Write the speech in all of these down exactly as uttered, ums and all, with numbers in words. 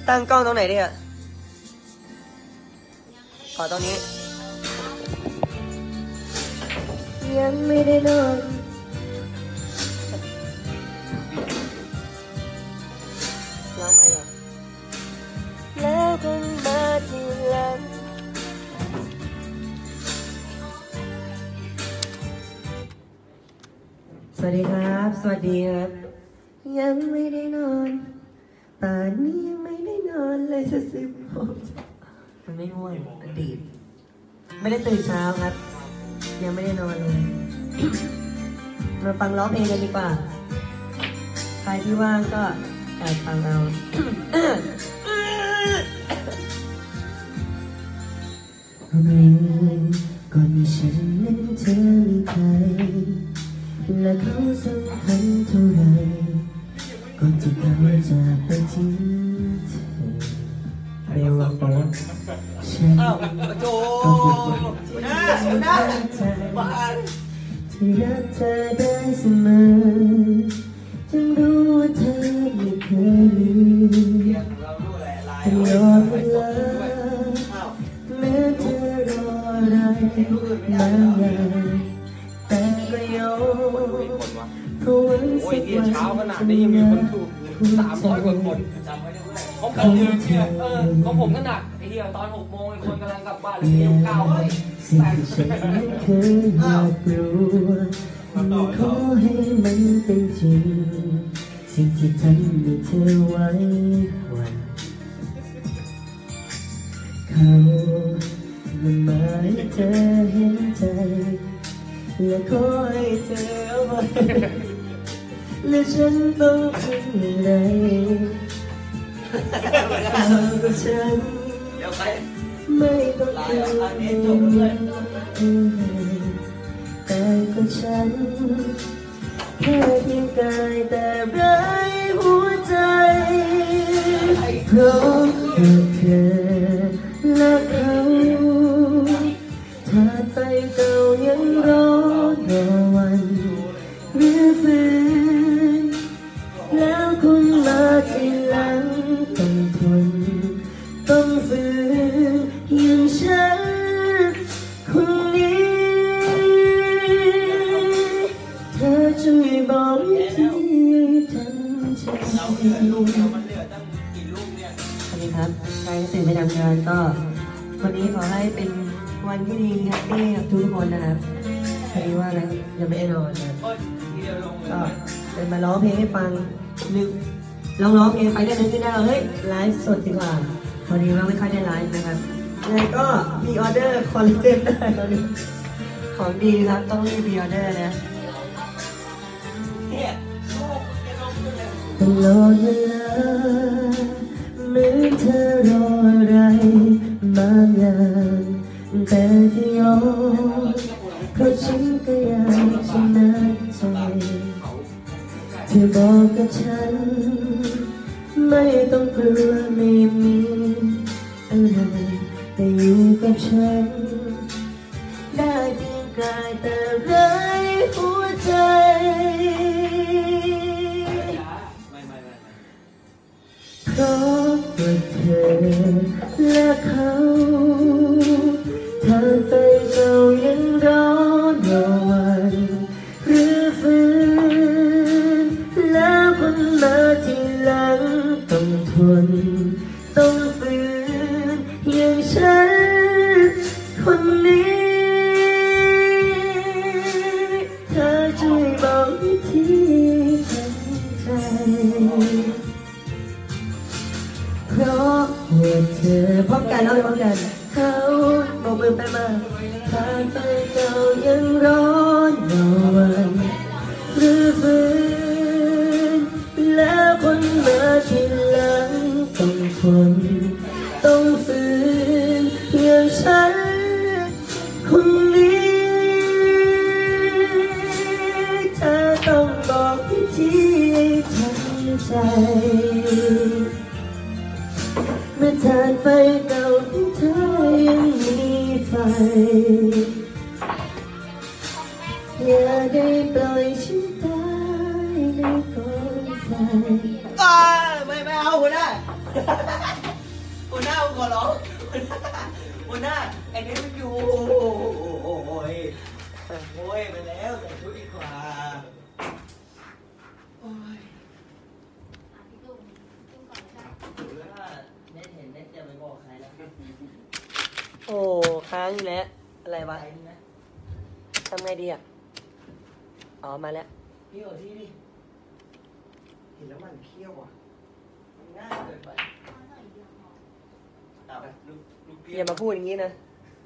ตั้งกล้องตรงไหนดีอะขอตรงนี้ยังไม่ได้นอนร้องใหม่เหรอแล้วคนมาทีหลังสวัสดีครับสวัสดีครับยังไม่ได้นอนป่านนี้ยังไม่ได้นอนเลยจะสิบโมงมันไม่ง่วงมันดีดไม่ได้ตื่นเช้าครับยังไม่ได้นอนเลย มาฟังร้องเพลงกันดีกว่าใครที่ว่างก็แอบฟังเอา ก่อนที่ฉันนั้นเธอมีใครและเขาสำคัญเท่าไรก่อนที่เขาจะไปทิ้งเธอเร็วกว่าฉันก็อยู่ที่รักเธอที่รักเธอได้เสมอจนรู้ว่าเธอไม่เคยลืมตลอดเวลาแม้เธอรออะไรนานแต่ก็ยอมเพราะวันสักวันเช้าขนาดนี้ยังมีคนถูกสามร้อยกว่าคนจำไว้ด้วยของผมเนี่ยเออของผมก็หนักไอ้เหี้ยตอนหกโมงคนกำลังกลับบ้านเลยเดี๋ยวเก้าเลยสิ่งที่ฉันไม่เคยอยากรู้ขอให้มันเป็นจริงสิ่งที่ทำให้เธอไว้วันเขามันมาให้เธอเห็นใจและขอให้เธอเอาไว้และฉันต้องทำอย่างไรเอากับฉันไม่ต้องเจอแต่ก็ฉันแค่เพียงกายแต่ไร้หัวใจเพราะเธอและเขาถ้าใจเก่ายังรอรอวันหรือฝืนแล้วคุณมาทีหลังต้องทนต้องฝืนอย่างฉันคนนี้เธอช่วยบอกวิธีทำใจสวัสดีครับใครตื่นไปทำงานก็วันนี้ขอให้เป็นวันที่ดีแฮปปี้กับทุกคนนะครับพอดีว่าแล้วยังไม่ได้นอนนะก็เป็นมาร้องเพลงให้ฟังนึกลองร้องเพลงไปได้นึกขึ้นได้เฮ้ยไลฟ์สดดีกว่าพอดีว่าไม่ค่อยได้ไลฟ์นะครับยังไงก็มีออเดอร์คอลเลกเตอร์ได้ตอนนี้ของดีครับต้องรีบมีออเดอร์นะตลอดเวลาเหมือนเธอรออะไรบางอย่างแต่ที่ยอมเพราะฉันก็อยากชนะใจเธอบอกกับฉันไม่ต้องกลัวไม่มีอะไรแต่อยู่กับฉันได้เพียงกายแต่ไร้หัวใจเพราะว่าเธอและเขาถ้าใจเก่ายังร้อนรอวันหรือฝืนแล้วคนมาทีหลังต้องทนต้องฝืนอย่างฉันคนนี้เธอช่วยบอกวิธีทำใจเพราะว่าเธอพร้อมกันเอาไปพร้อมกันเขาบอกมือไปมาถ้าใจเก่ายังร้อนรอวันหรือฝืนแล้วคนมาทีหลังต้องทนต้องฝืนอย่างฉันคนนี้เธอต้องบอกวิธีทำใจเมื่อทานไฟเก่าของเธอยังมีไฟอย่าได้ปล่อยฉันตายในกองไฟไม่ไม่เอาหัวหน้าหัวหน้าผมขอร้องหัวหน้าไอ้นี่มันอยู่โอ้ยโอ้ยไปแล้วใส่ชุดดีกว่าโอ้ยหรือว่าเน็ตเห็นเน็ตจะไปบอกใครแล้วโอ้ค้างอยู่แล้วอะไรวะทำไงดีอ่ะอ๋อมาแล้วพี่ขอที่ดิเห็นแล้วมันเคี้ยวอ่ะมันง่ายเกินไปอย่ามาพูดอย่างนี้นะ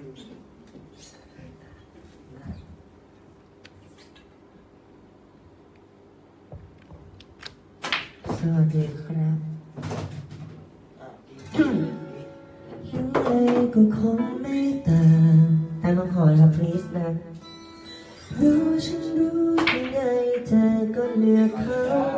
สวัสดีครับยังไงก็คงไม่ต่างตามคำขอครับ please นะรู้ฉันรู้ยังไงเธอก็เลือกเขา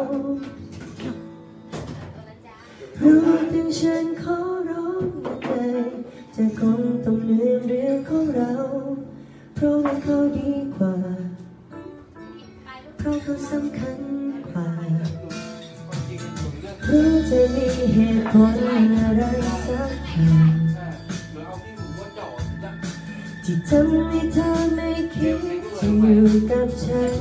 รู้ถึงฉันขอร้องยังไงเธอคงต้องลืมเรื่องของเราเพราะว่าเขาดีกว่าเพราะเขาสำคัญกว่ารู้จะมีเหตุผลอะไรสักอย่างที่ทำให้เธอไม่คิดจะอยู่กับฉัน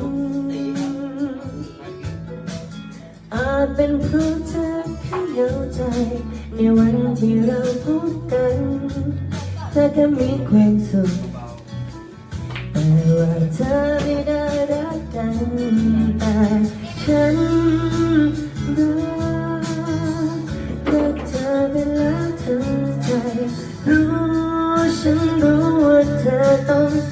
อาจเป็นเพราะเธอแค่เหงาใจในวันที่เราพบกันเธอก็มีความสุขแต่ว่าเธอไม่ได้รักกันแต่ฉันรักรักเธอเป็นแล้วทั้งใจรู้ฉันรู้ว่าเธอต้องไป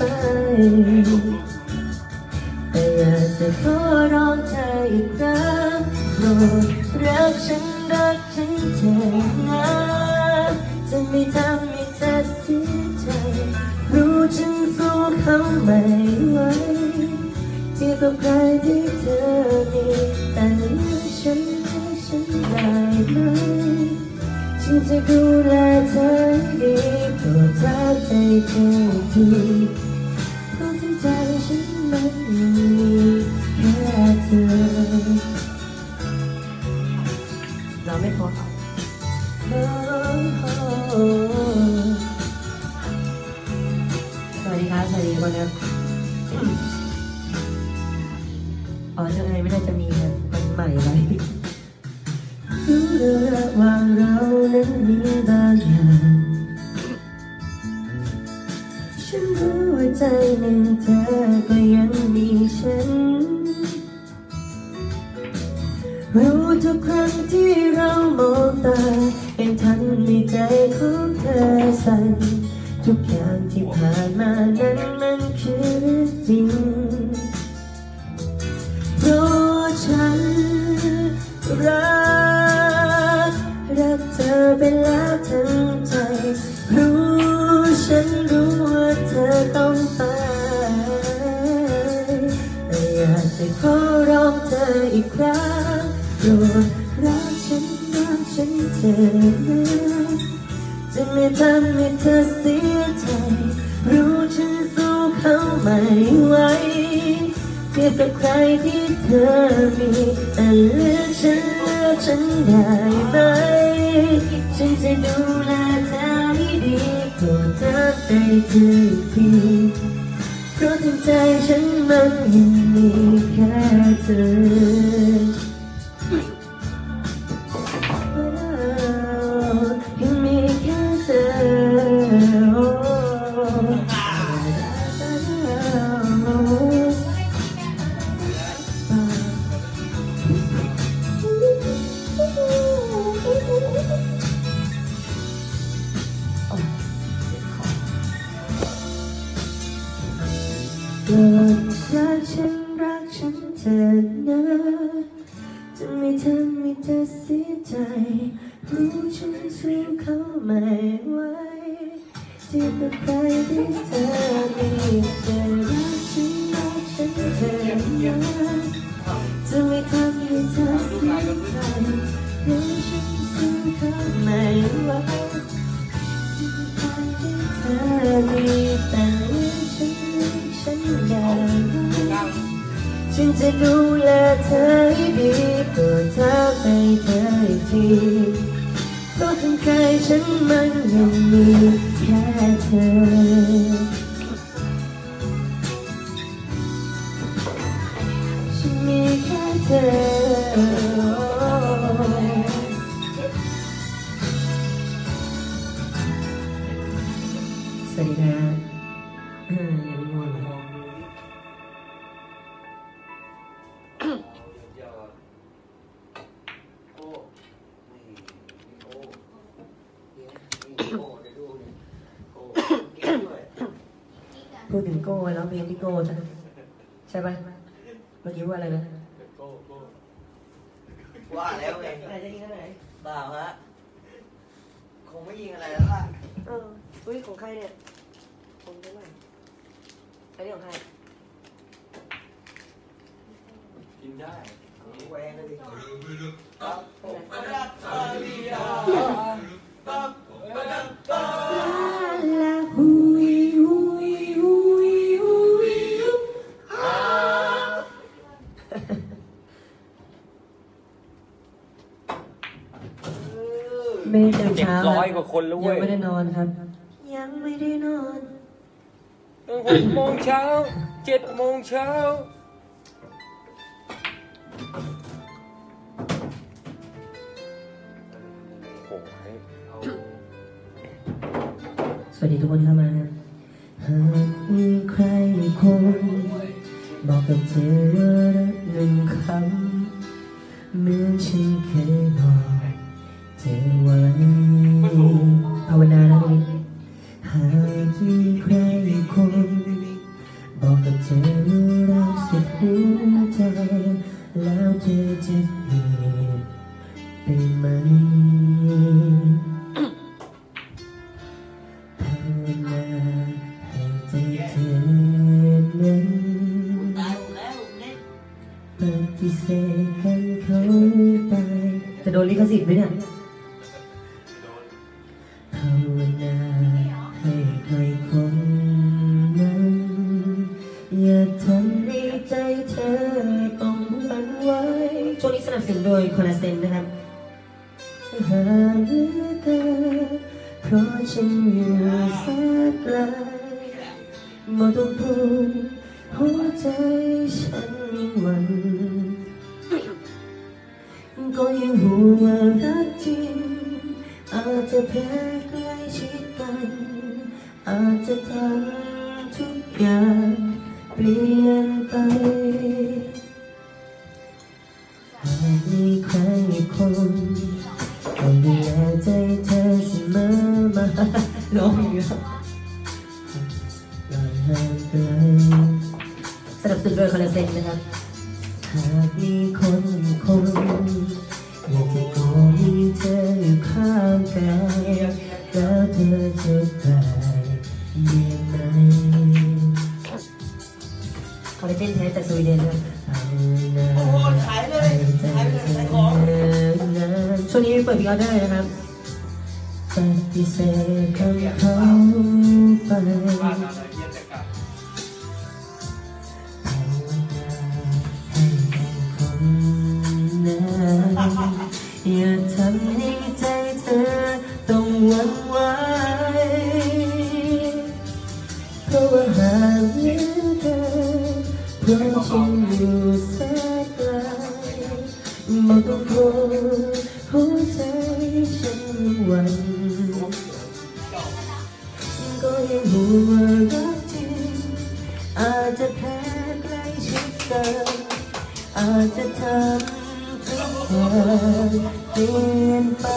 แต่อยากจะขอร้องเธออีกครั้งโปรดรักฉันรักฉันเธอนะจะไม่ทำให้เธอเสียใจรู้ฉันสู้เขาไม่ไหวที่กับใครที่เธอมีแต่เลือกฉันให้ฉันได้ไหมฉันจะดูแลเธอดีโปรดทักใจเธอทีเพราะที่ใจฉันมันมีแค่เธอเราไม่พอสวัสดีครับสวัสดีคนครับอ๋อจะไงไม่ได้จะมีครับมันใหม่ไว้รู้ระหว่างเรานั้นมีบางอย่างฉันรู้ว่าใจหนึ่งเธอก็ยังมีฉันรู้ทุกครั้งที่เรามองตาเห็นทันในใจของเธอสั่นทุกอย่างที่ผ่านมานั้นมันคือจริงเพราะฉันรักรักเธอเป็นแล้วทั้งใจรู้ฉันรู้ว่าเธอต้องไปแต่อยากจะขอร้องเธออีกครั้งโปรดรักฉันรักฉันเธอนะจะไม่ทำให้เธอเสียใจรู้ฉันสู้เขาไม่ไหวเทียบกับใครที่เธอมีแต่เลือกฉันเลือกฉันได้ไหมฉันจะดูแลเธอให้ดีโปรดทักใจเธอทีเพราะทั้งใจฉันมันยังมีแค่เธอยังมีแค่เธอรักฉันรักฉันเธอนะจะไม่ทำให้เธอเสียใจรู้ฉันสู้เขาไม่ไหวที่กับใครที่เธอมีแต่รักฉันรักฉันเธอนะจะไม่ทำให้เธอเสียใจรู้ฉันสู้เขาไม่ไหวที่กับใครที่เธอมีแต่ฉันฉันอยากฉันจะดูแลเธอให้ดีโปรดทักใจเธออีกทีเพทั้งกายฉันมันยังมีแค่เธอฉันมีแค่เธอสวัสดีครับอย่าไปงอนนะพูดถึงโก้แล้วเพลงพี่โก้ใช่ไหมใช่ไหมเมื่อกี้ว่าอะไรนะว่าแล้วไงอะไรจะยิงอะไรเปล่าฮะคงไม่ยิงอะไรแล้วล่ะเอออุ้ยของใครเนี่ยของใครบ้างอันนี้ของใครกินได้แหวงเลยดิไม่ได้ตื่นเช้าร้อยกว่าคนแล้วเว้ยยังไม่ได้นอนครับยังไม่ได้นอนตั้งหกโมงเช้าเจ็ดโมงเช้าโอ้ยสวัสดีทุกคนเข้ามานะหากมีใครคนบอกกับเธอรักหนึ่งคำเหมือนฉันเคยบอกเธอไว้ภาวนานะนี่หากมีใครคนบอกกับเธอรักสุดหัวใจแล้วเธอจะเปลี่ยนไปไหมภาวนาให้ใจเธอนั้นปฏิเสธกันเขาไปจะโดนลิขสิทธิ์ไหมเนี่ยภาวนาให้ใครคนนั้นอย่าทำให้ใจเธอต้องหวั่นไหวช่วงนี้สนับสนุนโดยคอลลาเจนนะครับหาเหลือเกินเพราะฉันอยู่แสนไกลไม่ต้องพูดหัวใจฉันยังหวั่นก็ยังห่วงว่ารักจริงอาจจะแพ้ใกล้ชิดกันอาจจะทำทุกอย่างเปลี่ยนไปหากมีใครคนก็ดูแลใจเธอเสมอมาร้องอยู่ลอยห่างไกลสนับสนุนโดยคอลลาเจนนะครับหากมีคนคนอยากจะขอให้เธออยู่ข้างกายแล้วเธอจะกลายเยี่ยมไหมคอลลาเจนแท้จากสวีเดนนะโอ้ขายเลยขายไปเลยขายของช่วงนี้เปิดพิออเดอร์นะครับปฏิเสธคำเขาไปอย่าทำให้ใจเธอต้องหวั่นไหวเพราะว่าหากเหลือเกินเพราะฉันอยู่แสนไกลไม่ต้องกลัวหัวใจฉันหวั่นก็ยังห่วงว่ารักจริงอาจจะแพ้ใกล้ชิดกันอาจจะทำทุกอย่างเปลี่ยนไป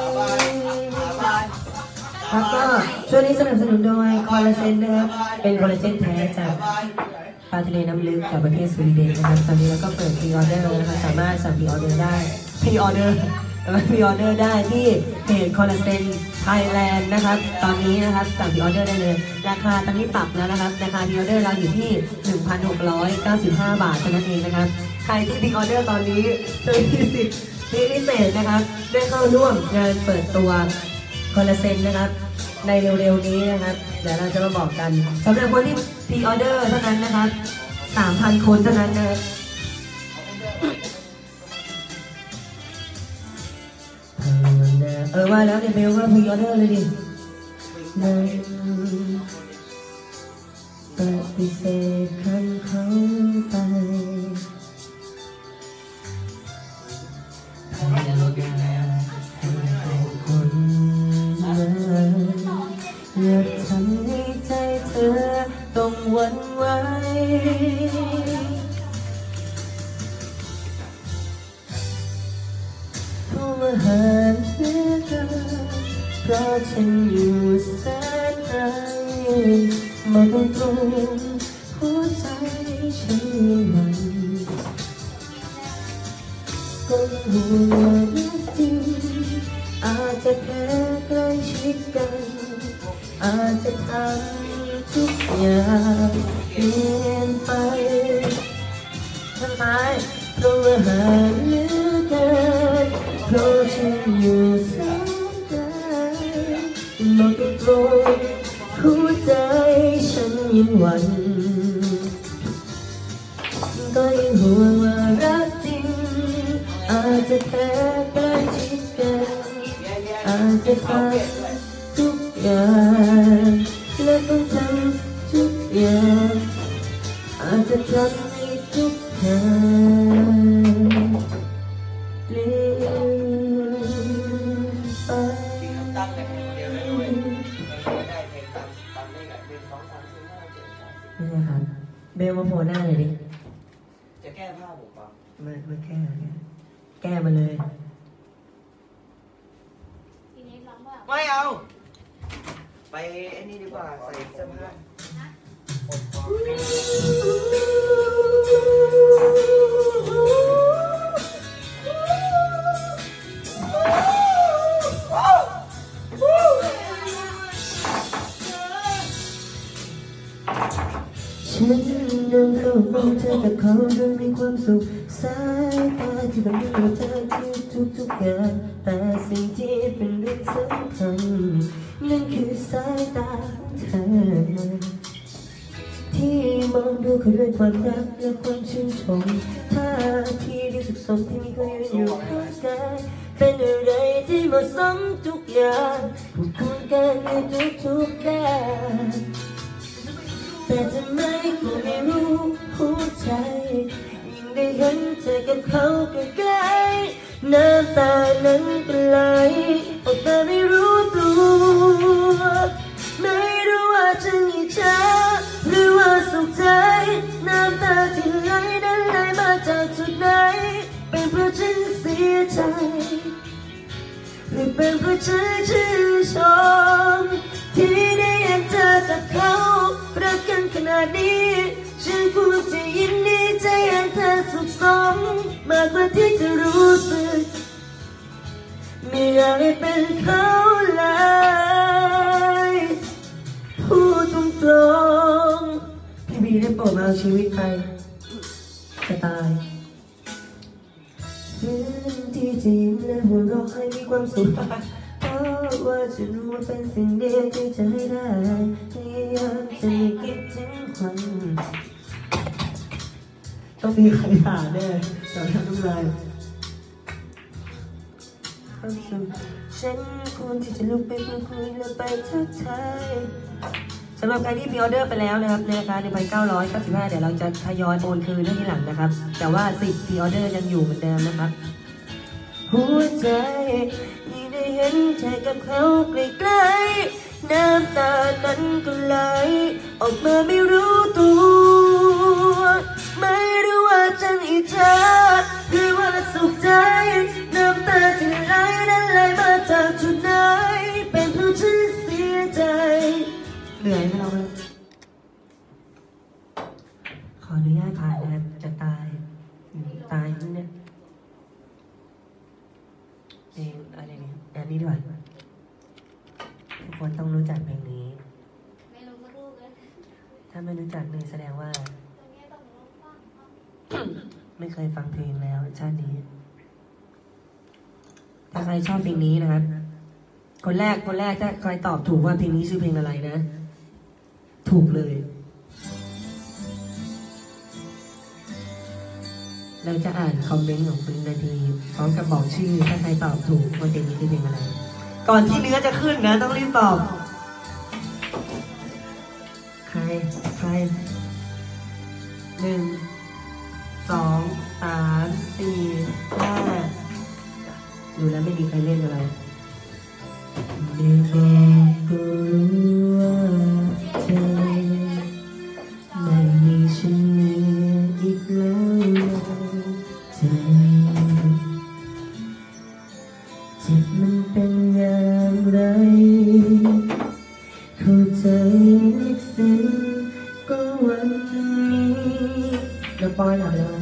ครับก็ช่วงนี้สนับสนุนโดยคอลลาเจนนะครับเป็นคอลลาเจนแท้จากปลาทะเลน้ำลึกจากประเทศสวีเดนนะครับตอนนี้เราก็เปิดพรีออเดอร์นะคะสามารถสั่งพรีออเดอร์ได้พรีออเดอร์พรีออเดอร์ได้ที่เพจคอลลาเจนไทยแลนด์นะครับตอนนี้นะครับสั่งพรีออเดอร์ได้เลยราคาตอนนี้ปรับแล้วนะครับราคาพรีออเดอร์เราอยู่ที่ หนึ่งพันหกร้อยเก้าสิบห้า บาทเท่านั้นเองนะครับใครที่พรีออเดอร์ตอนนี้จะมีสิทธิ์พิเศษนะครับได้เข้าร่วมงานเปิดตัวคอลลาเจนนะครับในเร็วๆนี้นะครับเดี๋ยวเราจะมาบอกกันสำหรับคนที่พรีออเดอร์เท่านั้นนะครับ สามพัน คนเท่านั้นนะครับภาวนาอว่าแล้วเนี่ยเบลว่าพรีออเดอร์เลยดิไม่ปฏิเสธคำเขาไปพยายามให้เป็นคนนั้นอย่าทำให้ใจเธอต้องหวั่นไหวผู้มาหาเนื้อกันเพราะฉันอยู่แสนไกลมาตรงตรงหัวใจฉันมันก็หัวจริงอาจจะแค่ใกล้ชิดกันอาจจะทำทุกอย่างเปลี่ยนไปทำไมเพราะว่าหาเหลือเกินเพราะฉันอยู่แสนไกลมาตรงตรงหัวใจฉันยังหวั่นก็ยังห่วงว่ารักจริงอาจจะแค่ใกล้ชิดกันอาจจะทำทุกอย่างและต้องทำทุกอย่างอาจจะทำให้ทุกอย่างเปลี่ยนไปตั้งแต่เพลงเดียวได้ด้วยไม่ได้เพลงตามตามเลขหนึ่งสองสามสี่ห้าเจ็ดแปดสิบนี่นะครับเบลมาโผล่หน้าเลยดิจะแก้ผ้าผมเปล่ามามาแก้แก้มาเลยทีนี้ร้องว่าไม่เอา ไปไอ้นี่ดีกว่าใส่เสื้อผ้าฉันนั่งเฝ้าฟังเธอกับเขาโดยมีความสุขสายตาที่ทำให้เราเธอที่ทุกทุกอย่างแต่สิ่งที่เป็นเรื่องสำคัญนั่นคือสายตาของเธอที่มองดูเขาด้วยความรักและความชื่นชมท่าทีที่สุขสมที่มีเขายืนอยู่ข้างกายเป็นอะไรที่เหมาะสมทุกอย่างผูกพันกันในทุกๆด้านแต่ทำไมก็ไม่รู้หัวใจยิ่งได้เห็นเธอกับเขาใกล้ๆน้ำตานั้นก็ไหลออกมาไม่รู้ตัวไม่รู้ว่าจะอิจฉาหรือว่าสุขใจน้ำตาที่ไหลนั้นไหลมาจากจุดไหนเป็นเพราะฉันเสียใจหรือเป็นเพราะฉันชื่นชมที่ได้เห็นเธอกับเขารักกันขนาดนี้ฉันควรจะยินดีใจเห็นเธอสุขสมมากกว่าที่จะรู้สึกไม่อยากให้เป็นเขาเลยพูดตรงๆพี่บีได้โปรดมาเอาชีวิตใครจะตายฝืนที่จะยิ้มและหัวเราะให้มีความสุขเพราะว่าฉันรู้ว่าเป็นสิ่งเดียวที่จะให้ได้พยายามจะไม่คิดถึงวันต้องมีใครด่าแน่สำหรับทุกรายความสุขฉันควรที่จะลุกไปพูดคุยและไปทักทายสำหรับใครที่พรีออเดอร์ไปแล้วนะครับในราคา หนึ่งพันเก้าร้อยเก้าสิบห้า เดี๋ยวเราจะทยอยโอนคืนให้ทีหลังนะครับแต่ว่าสิทธิ์พรีออเดอร์ยังอยู่เหมือนเดิมนะครับหัวใจยิ่งได้เห็นเธอกับเขาใกล้ๆน้ำตานั้นก็ไหลออกมาไม่รู้ตัวไม่รู้ว่าจะอิจฉาหรือว่าสุขใจน้ำตาที่ไหลนั้นไหลมาจากจุดไหนเป็นเพราะฉันเสียใจเหนื่อยไหมเราเลยขออนุญาตผ่านนะครับจะตายตายเนี่ยเพลงอะไรเนี่ยอันนี้ดีกว่าทุกคนต้องรู้จักเพลงนี้ไม่รู้สักลูกเลยถ้าไม่รู้จักเลยแสดงว่าตรงนี้ต้องรู้บ้างไม่เคยฟังเพลงแล้วชาตินี้ ถ้าใครชอบเพลงนี้นะครับ คนแรกคนแรกถ้าใครตอบถูกว่าเพลงนี้ชื่อเพลงอะไรนะ ถูกเลย เราจะอ่านคอมเมนต์ของคุณนาทีพร้อมกับบอกชื่อถ้าใครตอบถูกว่าเพลงนี้คือเพลงอะไรก่อนที่เนื้อจะขึ้นนะต้องรีบตอบใครใครหนึ่งสองสามสี่ห้าดูแล้วไม่มีใครเล่นอะไรได้บอกก็รู้ว่าเธอไม่มีฉันเหลืออีกแล้วเธอเจ็บมันเป็นอย่างไรเข้าใจอีกสิ่งก็วันนี้แล้วปอยหลับแล้ว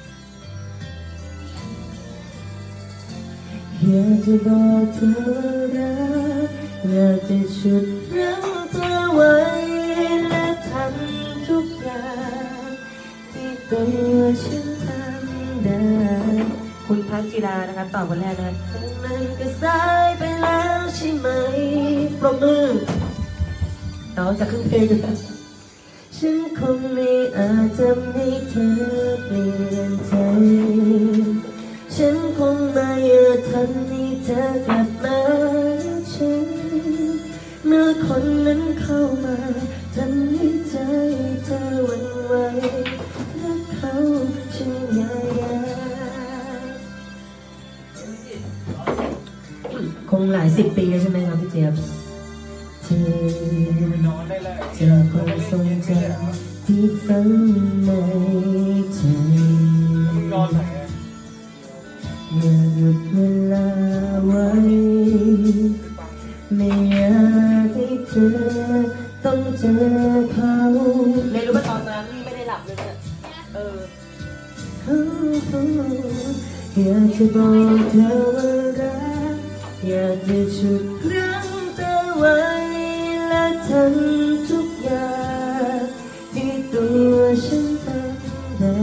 อยากจะบอกเธอรักอยากจะฉุดรั้งเธอไว้และทำทุกอย่างที่ตัวฉันทำได้คุณพักจิรานะครับตอบคนแรกนะมันก็สายไปแล้วใช่ไหมปรบมือต่อจากครึ่งเพลงแล้วฉันคงไม่อาจทำให้เธอเปลี่ยนใจฉันคงไม่อาจทำให้เธอกลับมาฉันเมื่อคนนั้นเข้ามาทำให้ใจเธอหวั่นไหวรักเขาฉันง่ายคงหลายสิบปีใช่ไหมครับพี่เจี๊ยบเธอเธอความทรงจำที่ฝังในใจอย่าหยุดเวลาไว้ไม่อยากให้เธอต้องเจอเขาเลยรู้ว่าตอนนั้นนี่ไม่ได้หลับเลยเนี่ยเอออยากจะบอกเธอว่ารักอยากจะฉุดรั้งเธอไว้และทำทุกอย่างที่ตัวฉันทำได้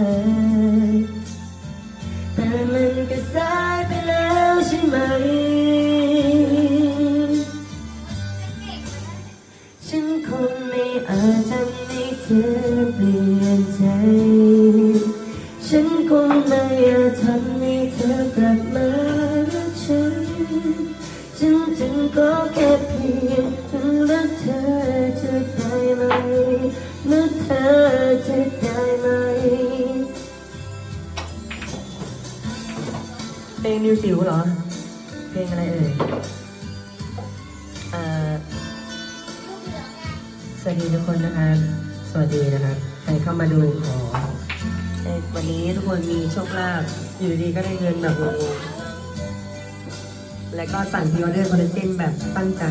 แต่มันก็สายไปแล้วใช่ไหมฉันคงไม่อาจทำให้เธอเปลี่ยนใจฉันคงไม่อาจทำให้เธอกลับมารักฉันฉันจึงก็แค่เพียงรักเธอจะได้ไหมรักเธอจะได้ไหมเพลงนิวสิวเหรอเพลงอะไรเอ่ยอ่าสวัสดีทุกคนนะครับสวัสดีนะครับใครเข้ามาดูขอวันนี้ทุกคนมีโชคลาภอยู่ดีก็ได้เงินแบบงงๆและก็สั่งพรีออเดอร์คอลลาเจนแบบตั้งใจ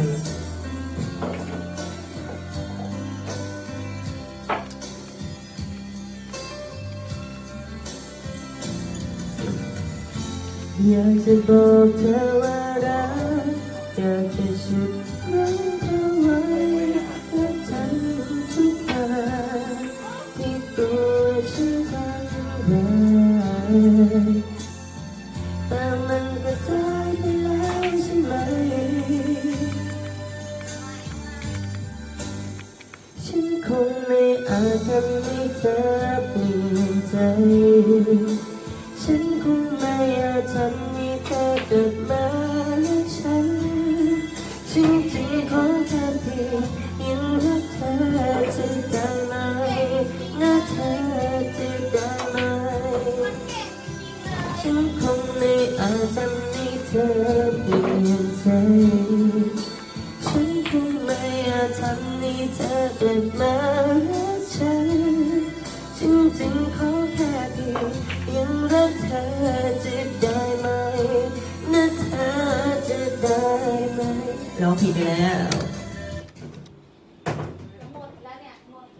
อยากจะบอกเธอว่ารักอยากจะฉุดรั้งเธอไว้และทำทุกอย่างที่ตัวฉันทำได้แต่มันก็สายไปแล้วใช่ไหมฉันคงไม่อาจทำให้เธอเปลี่ยนใจฉันคงไม่อาจทำให้เธอเกิดมาและฉันฉันจึงขอแค่เพียงยังรักเธอจะได้ไหมนะเธอจะได้ไหมฉันคงไม่อาจทำให้เธอเปลี่ยนใจฉันคงไม่อาจทำให้เธอเกิดมาและฉันฉันจึงขอแค่เพียงยังรักเธอจะได้ไหมนะเธอจะได้ไหมร้องผิดไปแล้วหมดแล้วเนี่ยหมด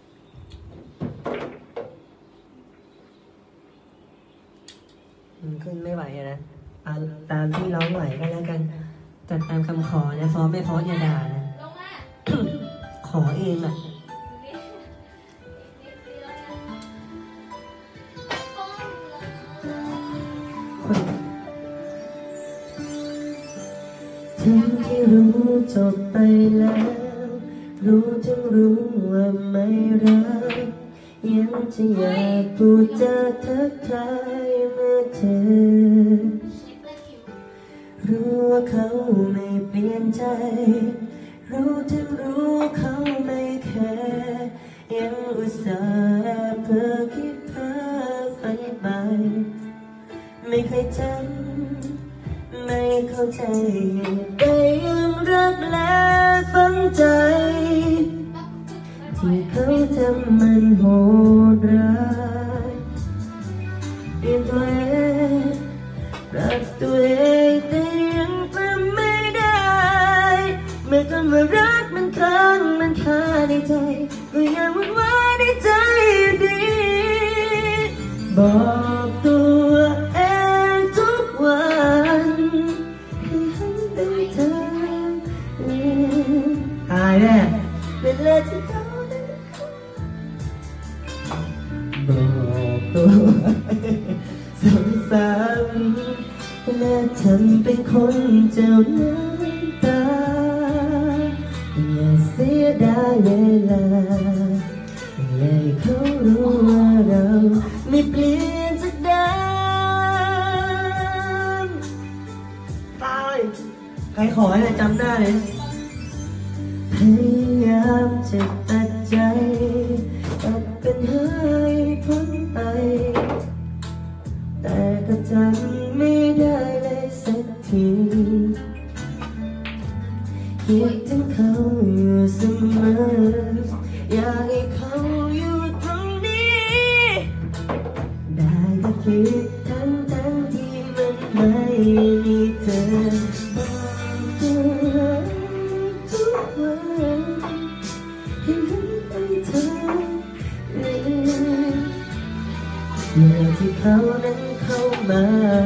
ขึ้นไม่ไหวนะเอาตามที่ร้องไหวก็แล้วกันจัดตามคำขอนะฟ้องไม่ฟ้องอย่าด่านะลงมาขอเองอ่ะทั้งที่รู้จบไปแล้วรู้ทั้งรู้ว่าไม่รักยังจะอยากพูดจาทักทายเมื่อเธอรู้ว่าเขาไม่เปลี่ยนใจรู้ทั้งรู้เขาไม่แคร์ยังอุตส่าห์เพื่อคิดเพ้อฝันไปไม่เคยจำไม่เข้าใจแต่ยังรักและฝังใจที่เขาทำมันโหดร้ายเปลี่ยนตัวเองรักตัวเองแต่ยังทำไม่ได้เมื่อคำว่ารักมันค้างมันคาในใจก็ยังวุ่นวายในใจอยู่ดีบอกตัวเองทุกวันให้หันเป็นเธอตายแน่เวลาที่เขาได้บอกตัวซ้ำๆและฉันเป็นคนเจ้าน้ำตาอย่าเสียดายเวลาอย่าให้เขารู้ว่าเราไม่เปลี่ยนสักดามตายใครขอให้จำได้เลยพยายามจะตัดใจตัดเป็นหายพ้นไปแต่ก็จำไม่ได้เลยสักทีคิดถึงเขาอยู่เสมออยากให้เขาอยู่ตรงนี้ได้ก็คิดทั้งทั้งที่มันไม่มีเธอบอกตัวทุกวันให้เห็นไปเธอเมื่อที่เขานั้นเข้ามา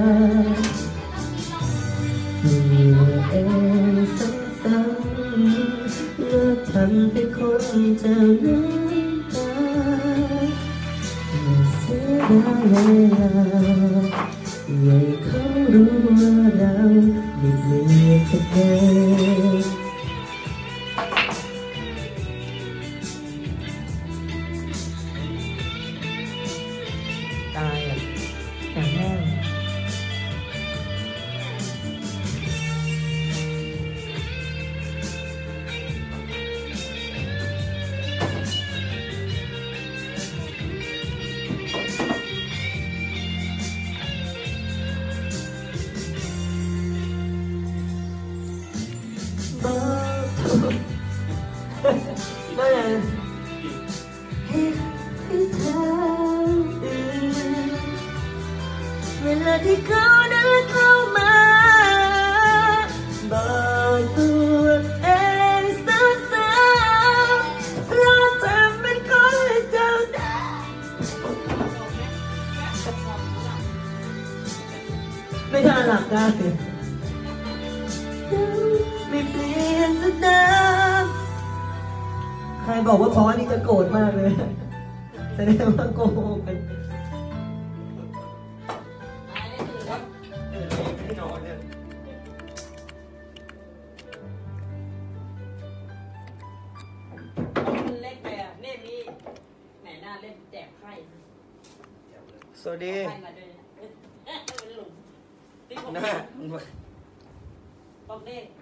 อยู่เองซ้ำๆเลิกทำเป็นคนเจ้าน้ำตาอย่าเสียดายเวลาอย่าให้เขารู้ว่าเราไม่เปลี่ยนสักแค่ตายอ่ะอย่างแห้งบอกตัวไม่ให้ให้เธอเวลาที่เขาเดินเข้ามาบอกตัวเองซ้ำๆเพราะเธอเป็นคนเจ้าได้ไม่ทันหลับได้ไม่เปลี่ยนสักน้ำใครบอกว่าพอนี่จะโกรธมากเลยแสดงว่าโกหกกันเล็กไปอ่ะเล่มนี้ไหนหน้าเล่มแจกไพ่สวัสดีไพ่มาด้วยนะเป็นหลุมที่ผมหน้าบอกเลข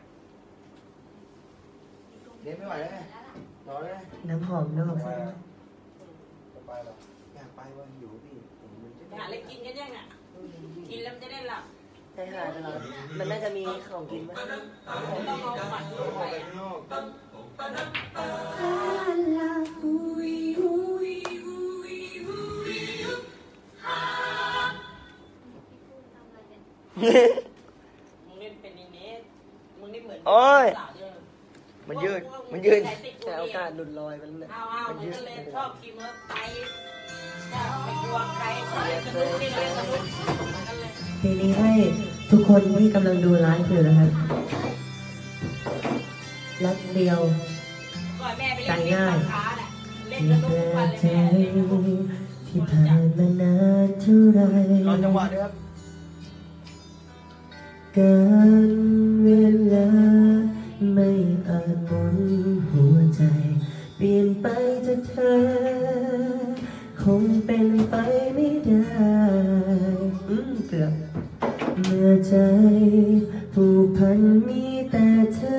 เดี๋ยวไม่ไหวแล้วไงรอแล้วไงน้ำหอมน้ำหอมจะไปหรออยากไปว่าหิวพี่ผมมันจะหาอะไรกินกันยังอ่ะกินแล้วมันจะได้หลับใช่ค่ะตลอดมันน่าจะมีของกินมั้ยต้องเอาบัตรลงไปอ่ะ มึงเล่นเป็นนิเนสมึงนี่เหมือนโอ้ยสาวเยอะมันยืดมันยืดแต่โอกาสหลุดลอยมันเนี่ยเอาเอามันมึงยืดก็เลยชอบคิมแล้วไปไปกลัวใครใครจะลุกนี่เลยจะลุกกันเลยทีนี้ให้ทุกคนที่กำลังดูไลฟ์อยู่นะครับรักเดียวก่อนแม่ไปเล่นเล่นบอลขาน่ะเล่นที่กันทุกแปลวันกเลยใจแม่เล่นบอลที่ผ่านมานานเท่าไรรอจังหวะด้วยครับการเวลาไม่อาจหมุนหัวใจเปลี่ยนไปจากเธอคงเป็นไปไม่ได้อืมเกือบเมื่อใจผูผูกพันมีแต่เธอ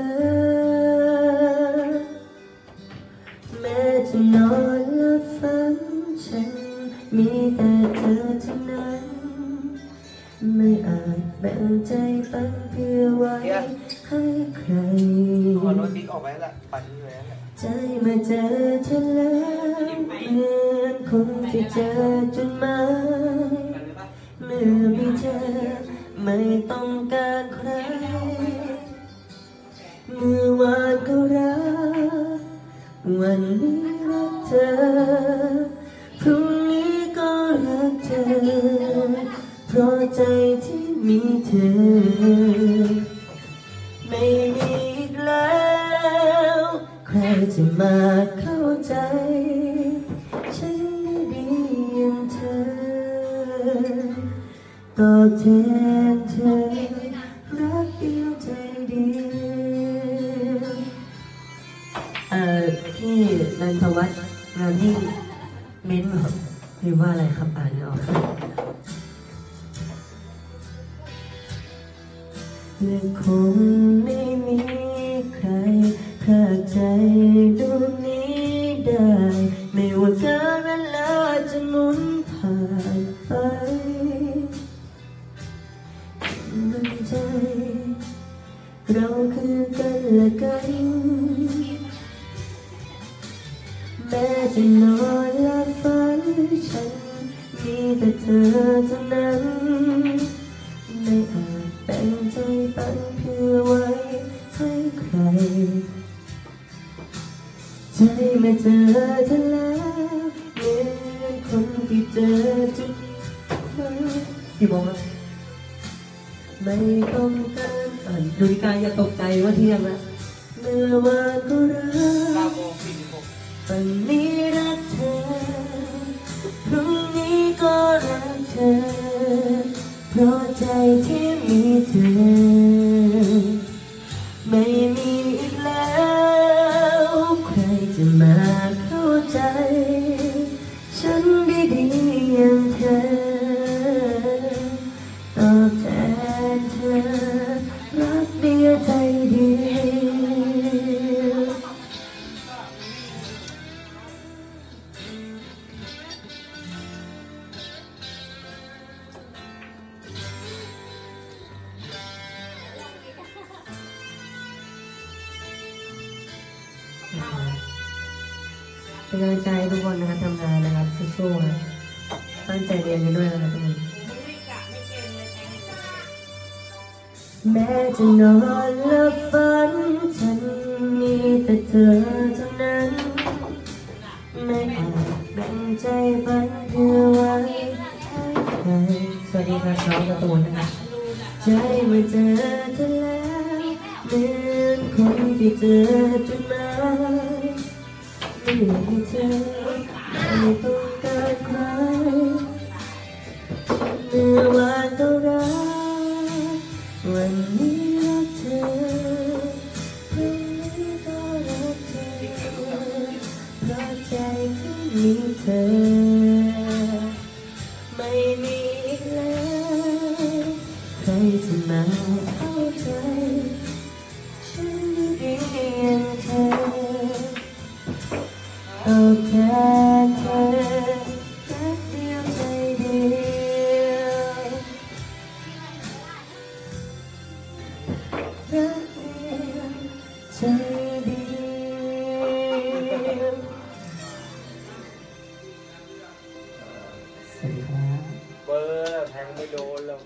แม้จะนอนและฝันฉันมีแต่เธอเท่านั้นไม่อาจแบ่งใจปันเพื่อไว้ให้ใครขอโน้ตบิ๊กออกไปละปั่นอยู่แล้วใจมาเจอเธอแล้วเหมือนคนที่เจอจดหมายเมื่อมีเธอไม่ต้องการใครเมื่อวานก็รักวันนี้รักเธอพรุ่งนี้ก็รักเธอเพราะใจที่มีเธอไม่มีอีกแล้วใครจะมาเข้าใจฉันได้ดีอย่างเธอตอบแทนเธอรักเดียวใจเดียวเอ่อพี่นันทวัฒน์งานที่เม้นเหรอพิมพ์ว่าอะไรครับอ่านไม่ออกและคงไม่มีใครพรากใจดวงนี้ได้ไม่ว่าการเวลาจะหมุนผ่านไปมันใจเราคือกันและกันแม้จะนอนและฝันฉันมีแต่เธอเท่านั้นไม่อาจแบ่งใจปันเพื่อไว้ให้ใครใจมาเจอเธอแล้วเหมือนคนที่เจอจุดนั้นพี่บอกว่าไม่ต้องการอ่านดูการอย่าตกใจว่าเที่ยงแล้วเมื่อวานก็รักวันนี้รักเธอพรุ่งนี้ก็รักเธอเพราะใจที่มีเธอไม่มีอีกแล้วใครจะมาเข้าใจฉันได้ดีอย่างเธอตอบแทนเธอรักเดียวใจเดียวเป็นกำลังใจทุกคนนะครับทำงานนะครับสู้ๆนะตั้งใจเรียนกันด้วยนะครับทุกคนแม้จะนอนและฝันฉันมีแต่เธอเท่านั้นไม่อาจแบ่งใจปันเพื่อไว้ให้ใครสวัสดีครับน้องการ์ตูนนะครับใจมาเจอเธอแล้วเหมือนคนที่เจอจุดหมายไม่มีเธอไม่ต้องการใครเมื่อวานก็รักวันนี้รักเธอพรุ่งนี้ก็รักเธอเพราะใจที่มีเธอไม่มีอีกแล้วใครจะมาเข้าใจฉันได้ดีอย่างเธอตอบแทนเธอรักเดียวใจเดียวรักเดียวใจเดียวสวัสดีครับเบอร์แทงไม่โดนแล้ว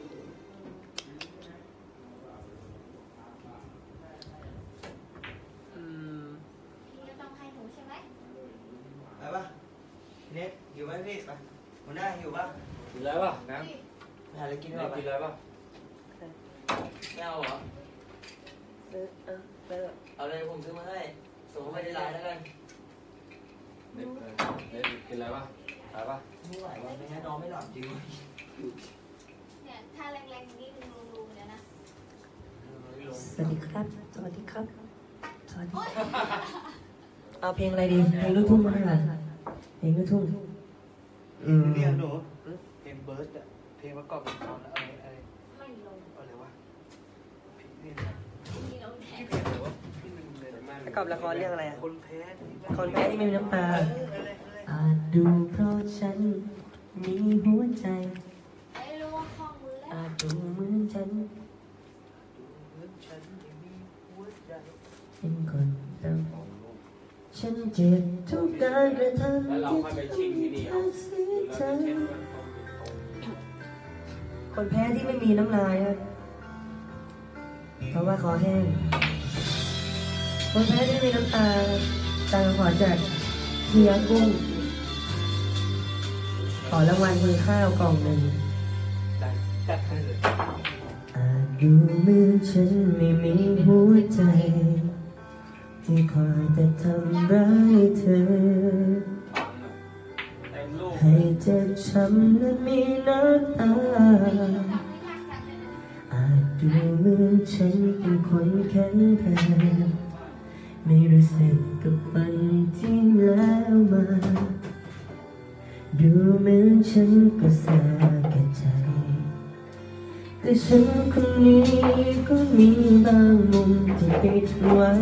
อืมพี่ก็ต้องให้หนูใช่ไหมไปปะเน็ตหิวไหมพี่ไปหัวหน้าหิวปะกินอะไรป่ะน้ำพี่ไปหาอะไรกินกินดีกว่าปะอะไรป่ะไม่เอาเหรอเออเออเออเอาเลยผมซื้อมาให้ส่งเข้าไปในไลน์แล้วกันเด็กเด็กกินอะไรป่ะไปป่ะไม่ไหวว่ะไม่งั้นนอนไม่หลับจริงเนี่ยถ้าแรงๆนี่ลุงลุงเนี่ยนะสวัสดีครับ สวัสดีครับ สวัสดีเอาเพลงอะไรดี เพลงลูกทุ่งมาไหมล่ะเพลงลูกทุ่งอืมเนี่ยหนูเพลงเบิร์ดอะเพลงประกอบละครอะไรอะไรไม่ลงอะไรวะประกอบละครเรื่องอะไรอ่ะคนแพ้คนแพ้ที่ไม่มีน้ำตาอาจดูเพราะฉันมีหัวใจไอ้รู้ว่าข้อมือแล้วอาจดูเหมือนฉันเหมือนฉันที่มีหัวใจเป็นคนเดิมฉันเจ็บทุกการกระทำที่ทำให้เธอเสียใจคนแพ้ที่ไม่มีน้ำลายครับเพราะว่าคอแห้งคนแพ้ที่ไม่มีน้ำตาตามขอจากเฮียกุ้งขอรางวัลมือข้าวกล่องหนึ่งจัดให้เลยอาจดูเหมือนฉันไม่มีหัวใจที่คอยแต่ทำร้ายเธอให้เจ็บช้ำและมีน้ำตาอาจดูเหมือนฉันเป็นคนแข็งแรงไม่รู้สึกกับวันที่แล้วมาดูเหมือนฉันก็สาแก่ใจแต่ฉันคนนี้ก็มีบางมุมที่ปิดไว้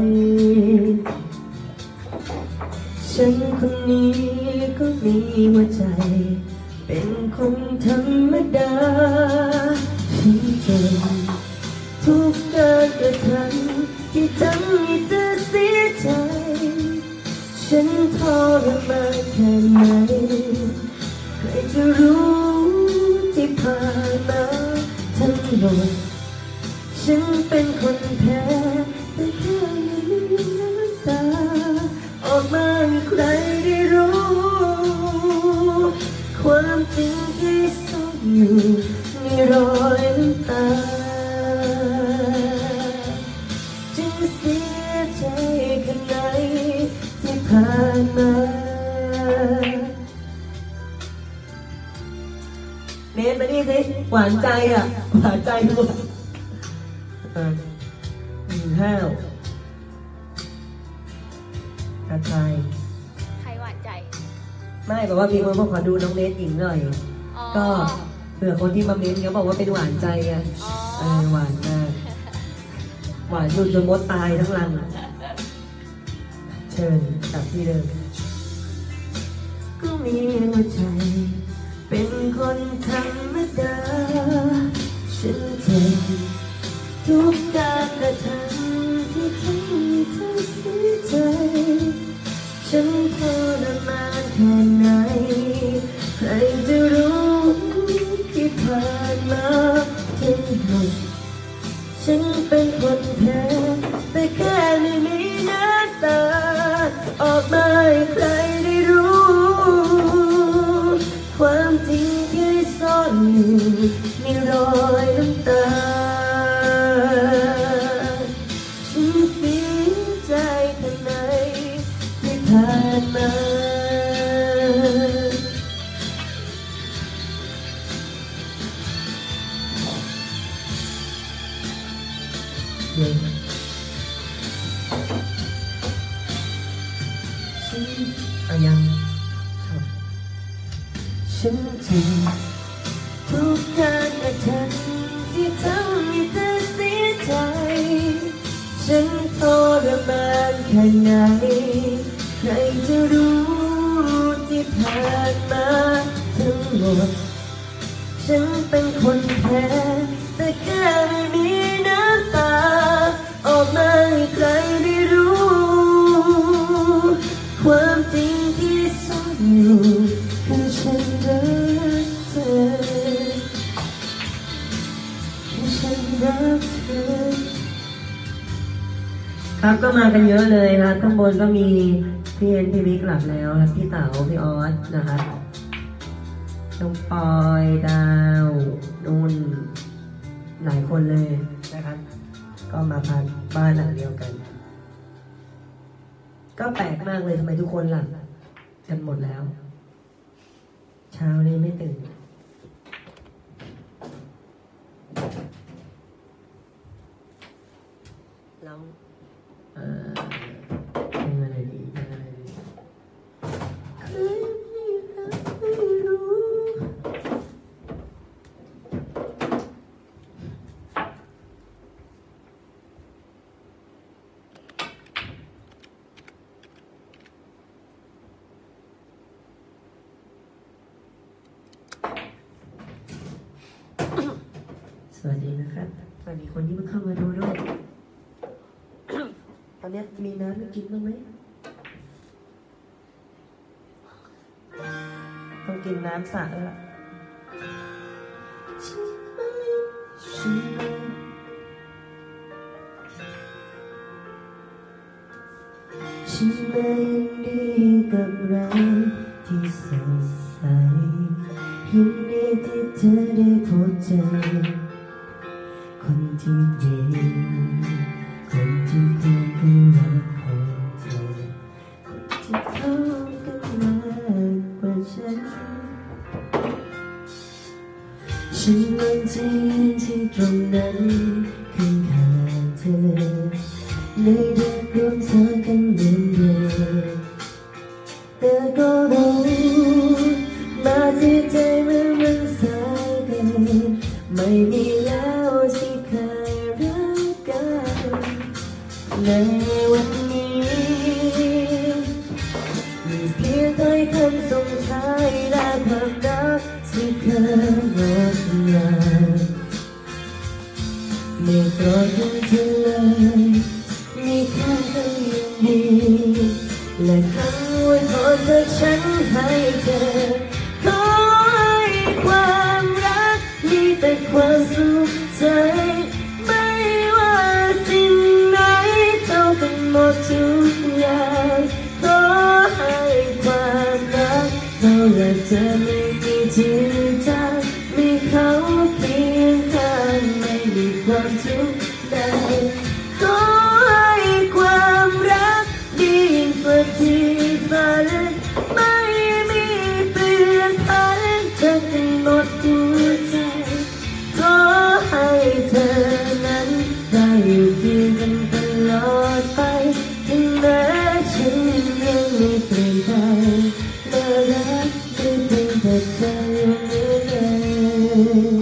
ฉันคนนี้ก็มีหัวใจเป็นคนธรรมดาฉันเจ็บทุกการกระทำที่ทำให้เธอเสียใจฉันทรมานแค่ไหนใครจะรู้ที่ผ่านมาทั้งหมดฉันเป็นคนแพ้แต่แค่ไม่มีน้ำตาออกมาให้ใครได้รู้ความจริงที่ซ่อนอยู่ในรอยน้ำตาจึงเสียใจแค่ไหนที่ผ่านมาเน้นไปนี่สิหวานใจอ่ะหวานใจหมดอ่าอืมห้าวทักทายใครหวานใจไม่บอกว่ามีคนบอกขอดูน้องเนทหญิงหน่อยอ๋อก็เผื่อคนที่มาเม้นเขาบอกว่าเป็นหวานใจไงอ๋อเออหวานมากหวานจนจนมดตายทั้งรังเชิญกลับที่เดิมก็มีหัวใจเป็นคนธรรมดาฉันเจ็บทุกการกระทำที่ทำให้เธอเสียใจฉันทรมานแค่ไหนใครจะรู้ที่ผ่านมาทั้งหมดฉันเป็นคนแพ้แต่แค่ไม่มีน้ำตาออกมาให้ใครได้รู้ความจริงที่ซ่อนอยู่ในรอยน้ำตาฉันเสียใจแค่ไหนที่ผ่านมาเดี๋ยวฉันเอายังครับฉันเจ็บทุกการกระทำที่ทำให้เธอเสียใจฉันทรมานแค่ไหนใครจะรู้ที่ผ่านมาทั้งหมดฉันเป็นคนแพ้แต่แค่ไม่มีน้ำตาออกมาให้ใครได้รู้ความจริงที่ซ่อนอยู่คือฉันรักเธอคือฉันรักเธอครับก็มากันเยอะเลยครับข้างบนก็มีพี่เอ็นพี่วิกหลับแล้วครับพี่เต๋าพี่ออสนะครับน้องปอยดาวนุ่นหลายคนเลยนะครับก็มาพักบ้านหลังเดียวกัน ก็แปลกมากเลยทำไมทุกคนหลับกันหมดแล้ว เช้านี้ไม่ตื่นแล้วเอ่อเป็นอะไรดีเป็นอะไรดีใครไม่รักไม่รู้วัสดีนะครับสวัสดีคนที่เพิ่งเข้ามาดูด้วย ตอนนี้มีน้ำให้กินบ้างไหมต้องกินน้ำสระแล้วล่ะฉันไม่ยินดีกับเราที่สดใสยินดีที่เธอได้พบเจอคนที่ดีคนที่ควรผู้รักของเธอคนที่เขากันมากกว่าฉันฉันมันจะยืนที่ตรงนั้นข้างๆเธอในเดือนรวมเธอกันเหมือนเดิมแต่ก็รู้มาที่ใจเมื่อมันสายเกินไม่มีแล้วที่เคยรักกันในวันนี้มีเพียงถ้อยคำส่งท้ายและความรักที่เคยงดงามไม่โกรธกันเธอเลยมีแค่คำยินดีและคำอวยพรจากฉันให้เธอขอให้ความรักมีแต่ความสุขใจไม่ว่าสิ่งไหนเท่ากันหมดทุกอย่างขอให้ความรักเราและเธอไม่มีที่ทางมีเขาเพียงข้างไม่มีความทุกข์ใดขอให้ความรักดียิ่งกว่าที่ฝันไม่มีเปลี่ยนผันจะเป็นหมดหัวใจขอให้เธอนั้นได้อยู่เคียงกันตลอดไปถึงแม้ฉันยังไม่เปลี่ยนไปและรักได้เพียงแต่เธอเหมือนเดิม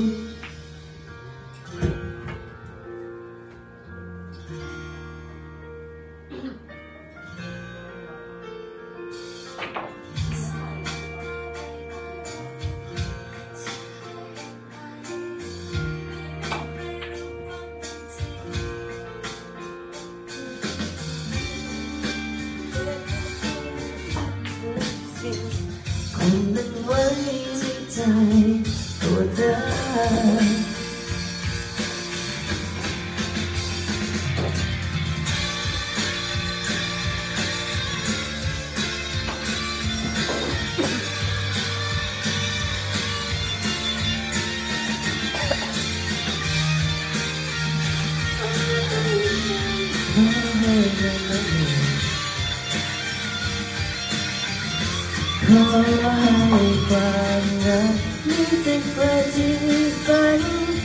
คงเป็นไว้ในใจตัวเธอขอให้ความรักมีแต่กว่าที่ฝัน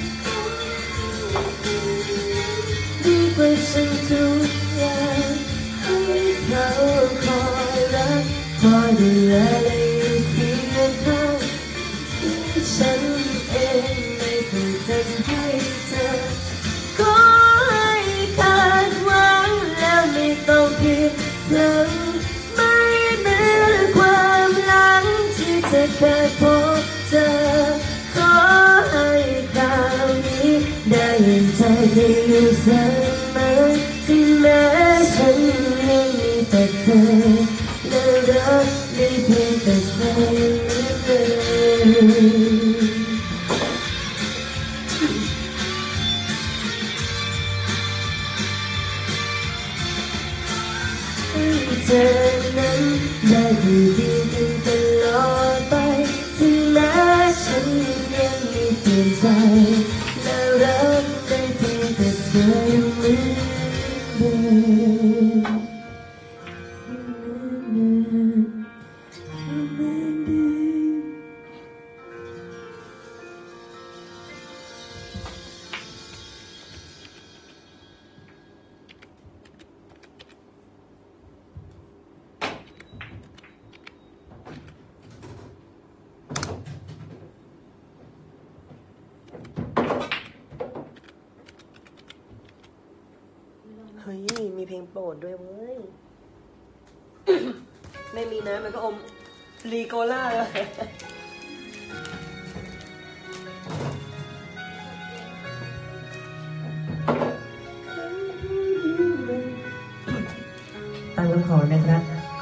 ดีกว่าฉันทุกอย่างให้เขาคอยรักคอยดูแลและอยู่เคียงข้างที่ฉันเองไม่เคยทำให้เธอขอให้ขาดหวังแล้วไม่ต้องผิดหวังไม่เหมือนความหลังที่เธอเคยพบเจอขอให้คราวนี้ได้ยินใจที่อยู่เสมอถึงแม้ฉันยังมีแต่เธอและรักได้เพียงแต่เธอเหมือนเดิมเธอนั้นได้อยู่ดีกันตลอดไปถึงแม้ฉันยังไม่เปลี่ยนใจและรักได้เพียงแต่เธอเหมือนเดิมเฮ้ยมีเพลงโปรดด้วยเว้ย ไม่มีนะมันก็อมลีโกล่าเลยคำขอนะครับ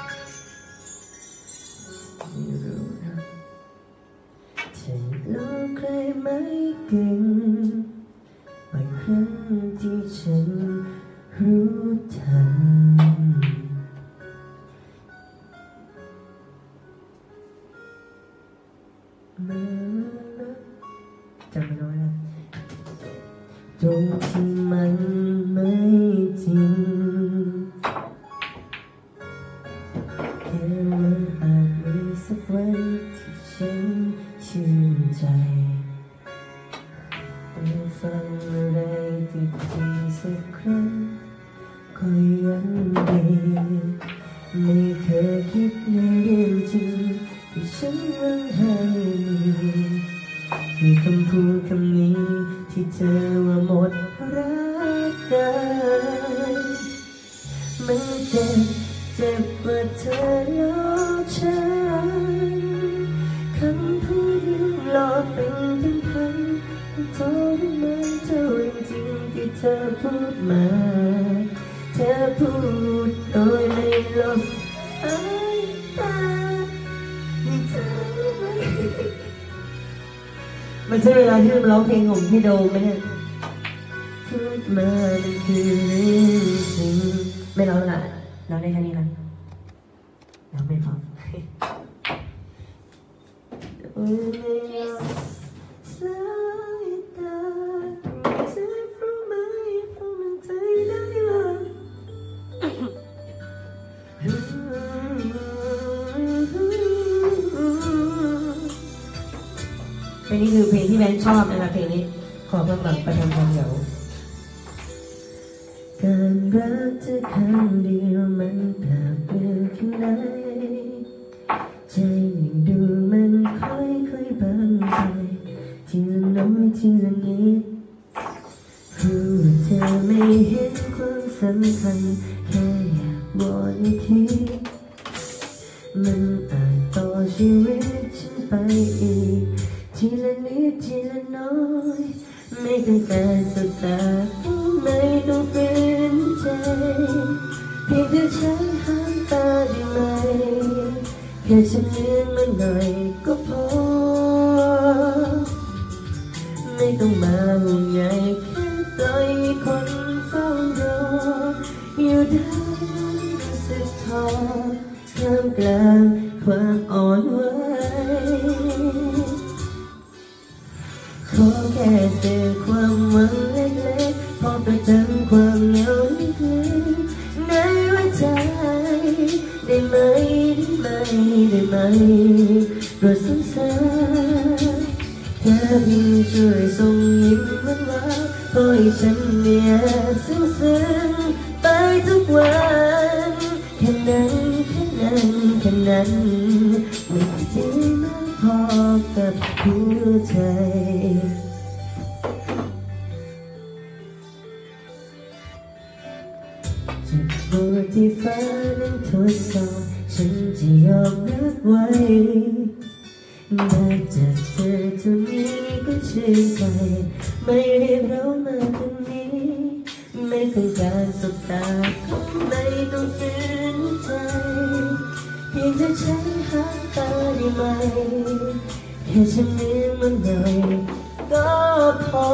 ฉันรอใครไม่เก่งบางครั้งที่ฉันรู้ทันจำไม่ได้แล้วตรงที่มันไม่จริงแค่ว่าอาจมีสักวันที่ฉันชื่นใจได้ฟังอะไรที่ดีสักครั้งก็ยังดีไม่เคยคิดในเรื่องจริงที่ฉันหวังให้มีคือคำพูดคำนี้ที่เธอว่าหมดรักกันมันเจ็บเจ็บกว่าเธอหลอกฉันคำพูดยังหลอกเป็นทั้งพันทรมานเท่าจริงที่เธอพูดมาเธอพูดโดยไม่ลบสายตาให้เธอมันใช่เวลาที่เราร้องเพลงของพี่โดมไหมเนี่ยพูดมามันคือเรื่องจริงไม่ร้องละร้องได้แค่นี้นะร้องไม่พอโอ้ยสายตาเธอรู้ไหมเพราะมันใจได้ว่าเพลงนี้คือเพลงที่แบงค์ชอบนะครับเพลงนี้ขอเพิ่มแบบประจำความเหงาการรักเธอครั้งเดียวมันเปล่าเปลี่ยวแค่ไหนใจยังดูมันค่อยๆบางไปทีละน้อยทีละนิดรู้ว่าเธอไม่เห็นความสำคัญแค่อยากบอกให้คิดมันอาจต่อชีวิตฉันไปอีกทีละนิดทีละน้อยไม่ต้องการสบตาไม่ต้องฝืนใจเพียงแต่ใช้หางตาได้ไหมแค่ฉันเลี้ยงมันหน่อยก็พอไม่ต้องมาห่วงใยแค่ปล่อยคนเฝ้ารออยู่ได้รู้สึกท้อท่ามกลางความอ่อนไหวขอแค่เจอความหวังเล็กๆพอประทังความเหงาเล็กๆในหัวใจได้ไหมได้ไหมได้ไหมโปรดสงสารแค่เพียงช่วยส่งยิ้มหวานหวานพอให้ฉันเนี่ยซึ้งซึ้งไปทุกวันแค่นั้นแค่นั้นแค่นั้นไม่ได้มากพอกับหัวใจจากบทที่ฟ้านั้นทดสอบฉันจะยอมรับไว้ได้จากเธอเท่านี้ก็ชื่นใจไม่เรียกร้องมาตรงนี้ไม่ต้องการสบตาไม่ต้องฝืนใจเพียงแค่ใช้หางตาได้ไหมแค่ฉันเลี้ยงมันหน่อยก็พอ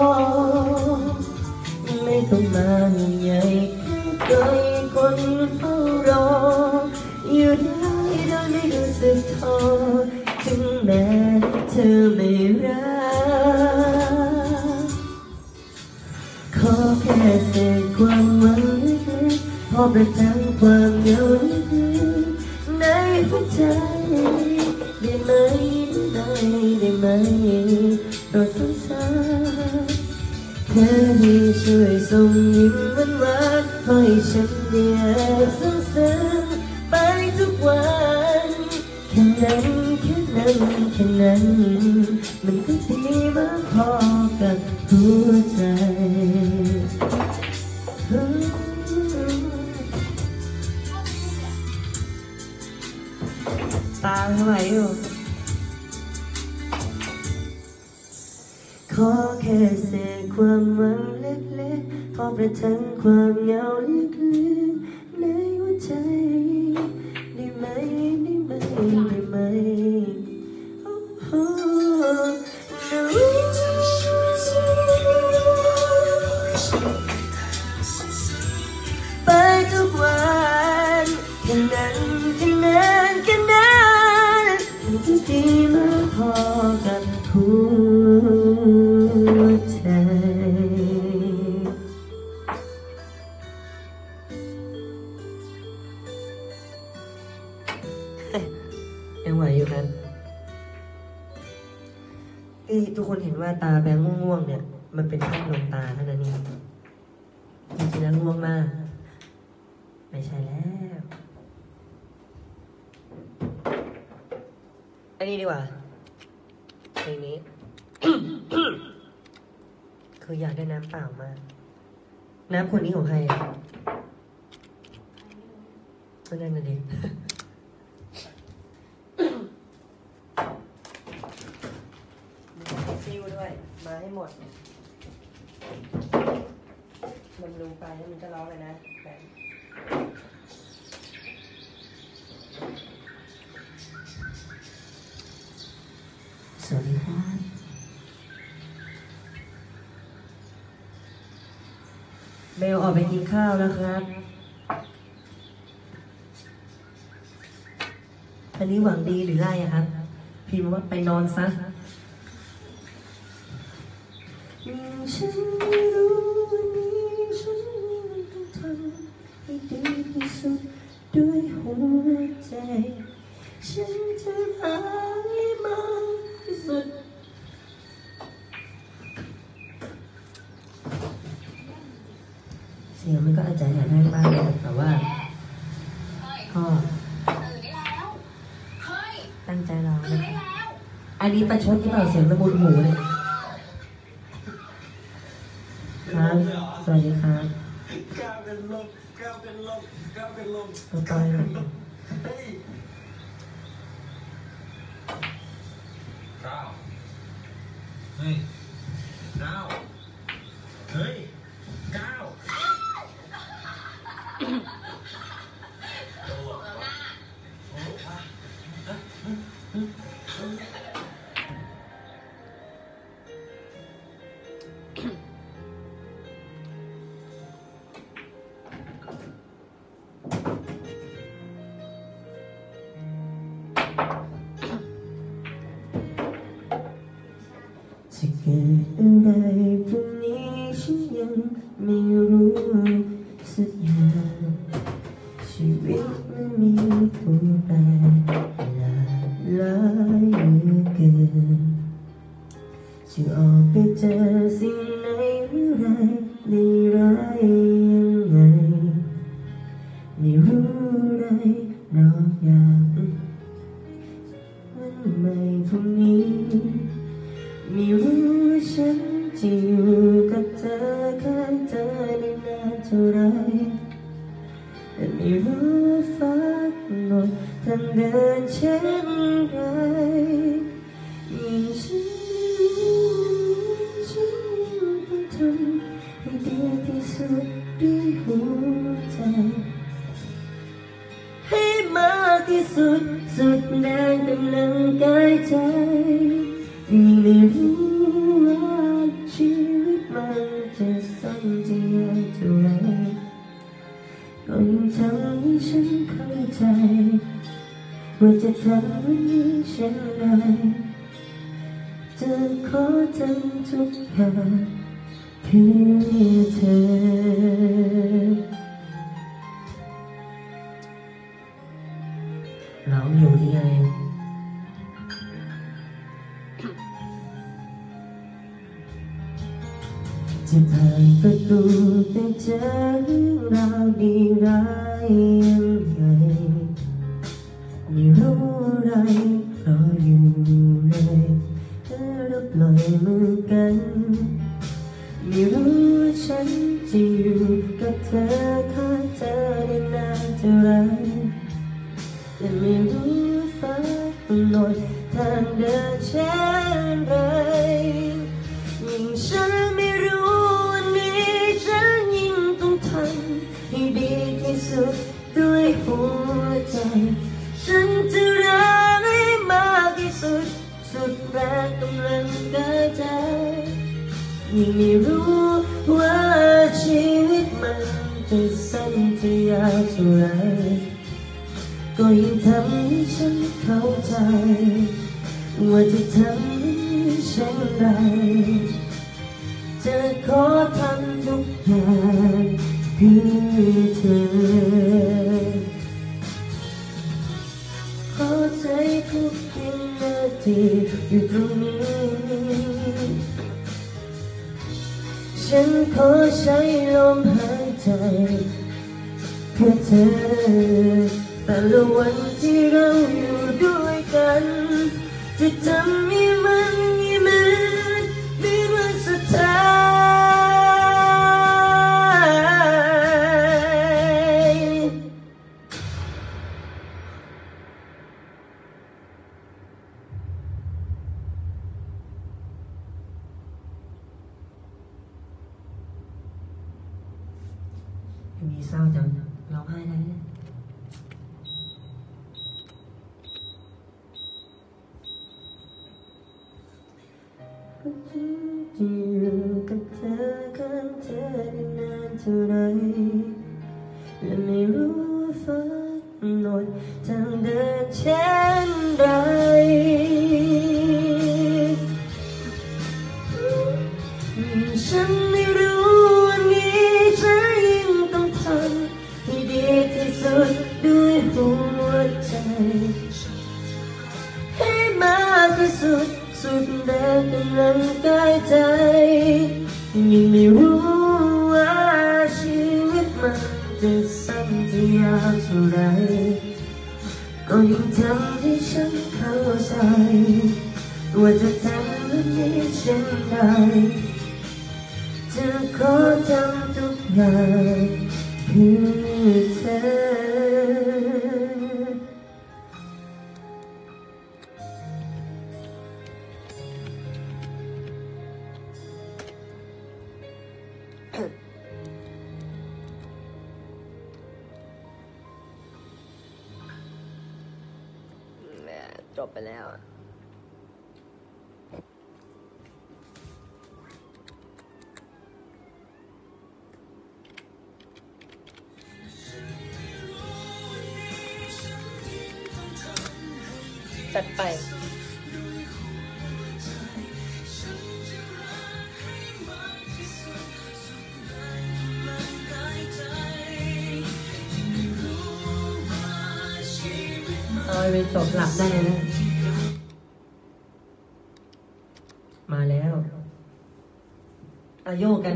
ไม่ต้องมาห่วงใยแค่ปล่อยคนเฝ้ารออยู่ได้โดยไม่รู้สึกท้อถึงแม้เธอไม่รักขอแค่เศษความหวังเล็กๆพอประทังความเหงาเล็กๆในหัวใจได้ไหมได้ได้ไหมโปรดสงสารแค่ที่ช่วยส่งยิ้มหวานหวานๆให้ฉันเนี่ยซึ้งซึ้งไปทุกวันแค่นั้นแค่นั้นแค่นั้นมันก็ดีมากพอกับหัวใจตาทำไมอยู่ขอแค่เศษความหวังเล็กๆพอประทังความเหงาลึกๆในหัวใจยังไหวอยู่ครับที่ทุกคนเห็นว่าตาแบงง่วงๆเนี่ยมันเป็นแค่ดวงตาเท่านั้นเองจริงๆแล้วง่วงมากไม่ใช่แล้วอันนี้ดีกว่าเพลงนี้ คืออยากได้น้ำเปล่ามากน้ำคนนี้ของใครอ่ะก็นั่นน่ะดิซิวด้วยมาให้หมดมันลงไปแล้วมันจะร้องเลยนะแต่สวัสดีครับเบลออกไปกินข้าวแล้วครับอันนี้หวังดีหรือไล่อะครับพิมพ์ว่าไปนอนซะฉันไม่รู้วันนี้ฉันต้องทำให้ดีที่สุดด้วยหัวใจฉันจะพาให้มากที่สุดเสียงมันก็อาจจะแหบให้บ้างแต่ว่าก็ตั้งใจร้องนะครับอันนี้ประชดที่เปล่าเสียงระบุนหูเลยครับสวัสดีครับก้าวเป็นลมก้าวเป็นลมก้าวเป็นลมต่อยเลยเฮ้ยก้าวเฮ้ยก้าวเฮ้ยก้าวจะเกิดอะไรพรุ่งนี้ฉันยังไม่รู้สักอย่างชีวิตมันมีตัวแปรหลากหลายเหลือเกินจะออกไปเจอสิ่งไหนหรือไรดีร้ายยังไงไม่รู้ไรนอกจากวันใหม่พรุ่งนี้ไม่รู้ว่าฉันจะอยู่กับเธอข้างเธอได้นานเท่าไรแต่ไม่รู้ว่าฟ้ากำหนดทางเดินเช่นไรยิ่งฉันฉันต้องทำให้ดีที่สุดด้วยหัวใจให้มากที่สุดสุดแรงกำลังกายใจยิ่งไม่รู้ว่าชีวิตมันจะสั้นจะยาวเท่าไรก็ยิ่งทำให้ฉันเข้าใจว่าจะทำวันนี้เช่นไรจะขอทำทุกอย่างเพื่อเธอร้องอยู่ที่ไหนจะผ่านประตูไปเจอเรื่องราวดีร้ายยังไงไม่รู้อะไรรออยู่เลยแล้วปล่อยมือกันไม่รู้ว่าฉันจะอยู่กับเธอข้างเธอได้นานเท่าไรแต่ไม่รู้ฟ้ากำหนดทางเดินเช่นไรยิ่งฉันไม่รู้วันนี้ฉันยิ่งต้องทำให้ดีที่สุดด้วยหัวใจฉันจะรักให้มากที่สุดสุดแรงกำลังกายใจยิ่งไม่รู้ว่าชีวิตมันจะสั้นจะยาวเท่าไรก็ยิ่งทำให้ฉันเข้าใจว่าจะทำให้เช่นไรจะขอทำทุกอย่างเพื่อเธอขอที่อยู่ตรงนี้ฉันขอใช้ลมหายใจเพื่อเธอแต่ละวันที่เราอยู่ด้วยกันจะทำให้มันยิ่งมันเป็นวันสุดท้ายมีเศร้าจังร้องไห้ได้เนี่ยจะอยู่กับเธอข้างเธอได้นานเท่าไรและไม่รู้ว่าฟ้ากำหนดทางเดินเช่นไรฉันไม่รู้วันนี้ฉันยิ่งต้องทำให้ดีที่สุดด้วยหัวใจให้มากที่สุดสุดแรงกำลังกายใจยังไม่รู้ว่าชีวิตมันจะสั้นจะยาวเท่าไรก็ยิ่งทำให้ฉันเข้าใจว่าจะทำแบบนี้เช่นไรจะขอทำทุกอย่างเพื่อเธอจบไปแล้วจัดไปเอาไปจบหลับได้นะมาแล้วอาโยกัน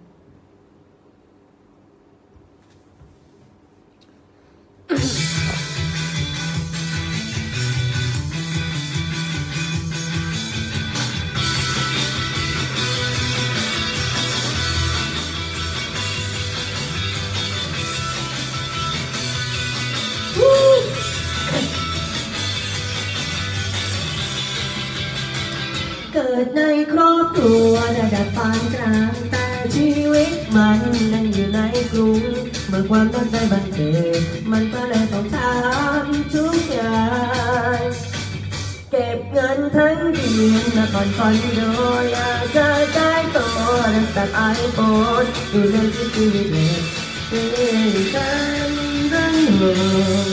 เกิดในครอบครัวระดับปานกลางแต่ชีวิตมันนั้นอยู่ในกรุงเมื่อความรักได้บังเกิดมันก็เลยต้องทำทุกอย่างเก็บเงินทั้งเดือนมาผ่อนคอนโดอยากจะได้ตัวรักษาไอโฟนอยู่ในที่ที่เด็กเป็นกันทั้งหมด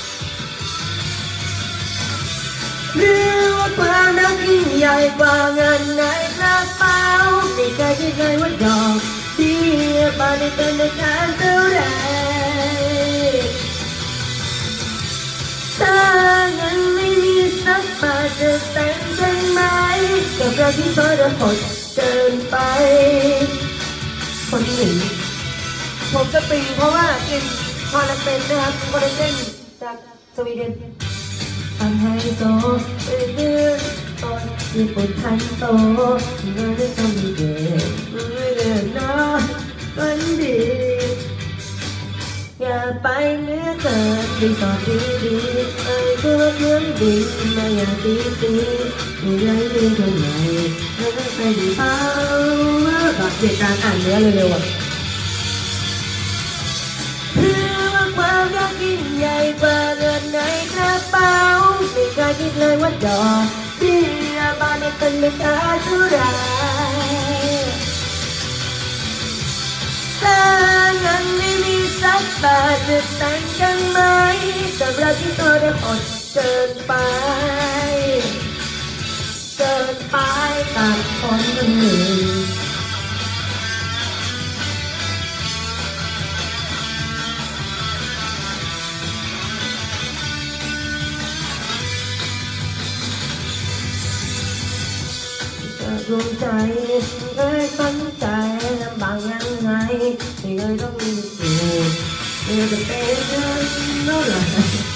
เรื่องว่าความรักยิ่งใหญ่กว่าเงินในกระเป๋าไม่เคยคิดเลยว่าดอกเบี้ยบานในเป็นในการเท่าไรถ้าเงินไม่มีสักบาทจะแต่งได้ไหมกับเราที่ทรหดเกินไปคนที่หนึ่งผมจะปิงเพราะว่ากินคอลลาเจนนะครับคอลลาเจนจากสวีเดนทำให้โตเป็นเรื่องต้นญี่ปุ่นทันโตเมื่อได้ต้องมีเด็กเมื่อเดือนน้อยฝันดีอย่าไปเนื้อเกินดีต่อดีดีไอ้ตัวเรื่องดีมาอย่างดีดีไม่ได้ดีเท่าไหร่ไม่ได้ไปดีเปล่าแบบเด็กการอ่านเนื้อเร็วๆอ่ะความรักยิ่งใหญ่กว่าเงินในกระเป๋าไม่เคยคิดเลยว่าดอกเบี้ยบานในเป็นราคาเท่าไรถ้าเงินไม่มีสักบาทจะแต่งกันไหมกับเราที่ตัวได้อดเกินไปเกินไปตัดคนคนหนึ่งดวงใจเคยตั้งใจลำบากยังไงไม่เคยต้องมีสูตรเมื่อจะเป็นเรื่องเท่าไหร่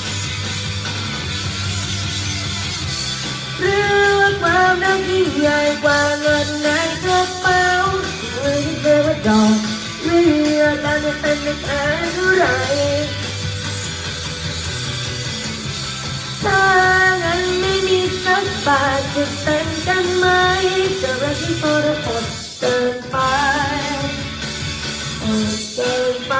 เรื่องความรักยิ่งใหญ่กว่าเงินในกระเป๋าเมื่อที่เธอว่าดอกเรือการจะเป็นไม่แพ้เท่าไหร่ถ้างั้นไม่มีสักบาทจะแต่งกันไหมจะรักที่ทรหดเกินไปเกินไป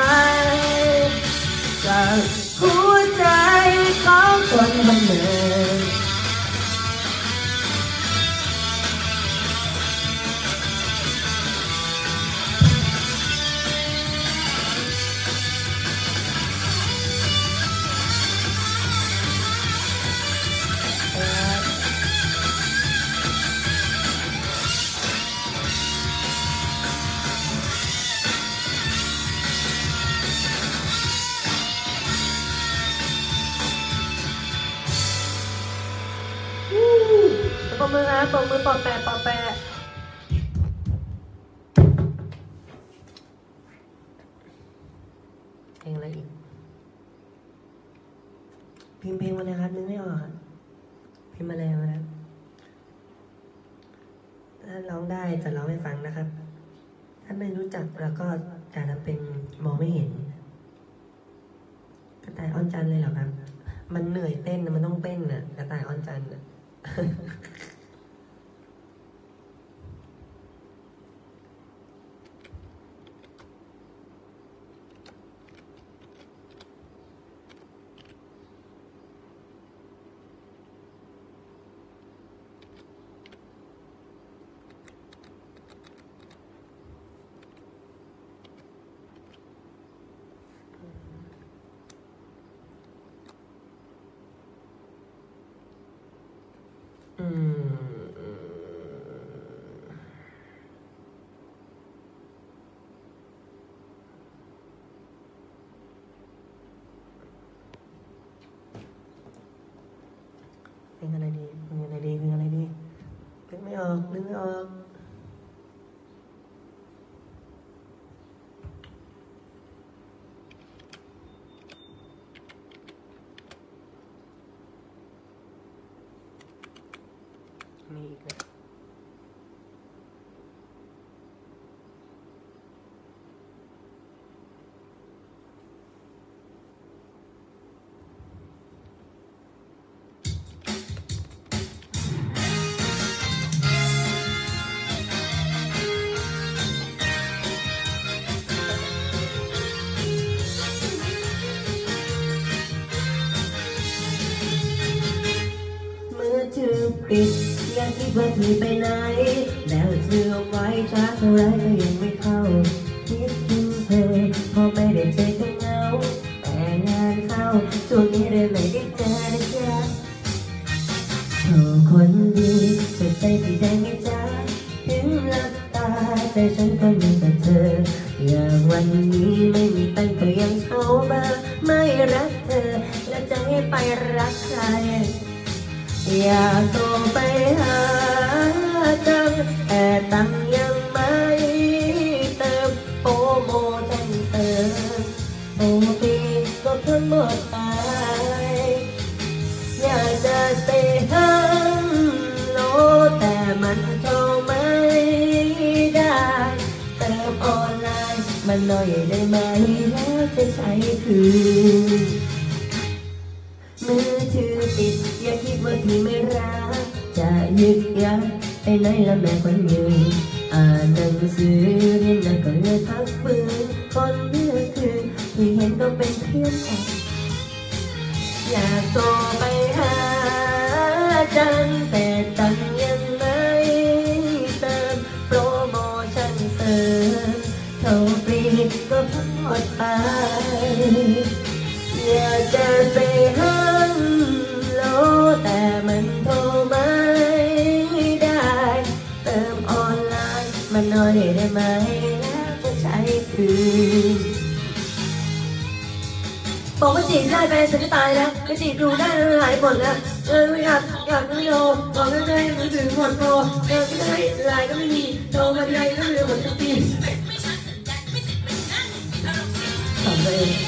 จากหัวใจของคนบันเทิงปมมือครับปมมือปอแปะปอแปะเพลงอะไรอีกพิมพ์เพลงมาเลยครับนึกไม่ออกครับพิมพ์มาเลยนะครับถ้าร้องได้จะร้องให้ฟังนะครับถ้าไม่รู้จักแล้วก็จะทำเป็นมองไม่เห็นกระต่ายอ้อนจันเลยเหรอครับมันเหนื่อยเต้นมันต้องเต้นน่ะกระต่ายอ้อนจันน่ะอืมเพลงอะไรดีเพลงอะไรดีเพลงอะไรดีนึกไม่ออกนึกไม่ออกมีอีกนะเมื่อเธอปิดอย่าคิดว่าเธอไปไหนแล้วเธอเอาไว้ช้าเท่าไรก็ยังไม่เข้าคิดถึงเธอพอไม่ได้เจอก็เหงาแต่งานเข้าช่วงนี้เลยไม่ได้เจอนะจ๊ะโอ้คนดีสุดใจที่ได้ไหมจ๊ะถึงหลับตาใจฉันก็มีแต่เธออย่างวันนี้ไม่มีตังค์ก็ยังโทรมาไม่รักเธอและจะให้ไปรักใครอยากโทรไปหาจังแต่ตังยังไม่เติมโปรโมชั่นเสริมโอ้พี่ก็เพิ่งหมดไปอยากจะเซฮัลโหลแต่มันโทรไม่ได้เติมออนไลน์มันหน่อยได้ไหมแล้วจะใช้คืนมือถือปิดอย่าคิดว่าพี่ไม่รักจะยึกยักไปไหนละแม่คนยืนอ่านหนังสือเรียนหนักก็เลยพักฟื้นคนเมื่อคืนที่เห็นก็เป็นเพื่อนกันอยากโทรไปหาจันแต่ตังยังไม่เติมโปรโมชั่นเสริมโทรฟรีก็เพิ่งหมดไปอยากจะไปฮัลโหลแต่มันโทรไม่ได้เติมออนไลน์มันน้อยได้ไหมแล้วจะใช้คืนบอกว่าจีบได้แฟนฉันจะตายแล้วจะจีบดูได้แล้วหายหมดแล้วเออไม่อยากอยากไม่โทรบอกได้เลยมือถือหมดโปรเออไม่ได้ไลน์ก็ไม่มีโทรมาทีไรก็เรือหมดทุกทีทำไปเอง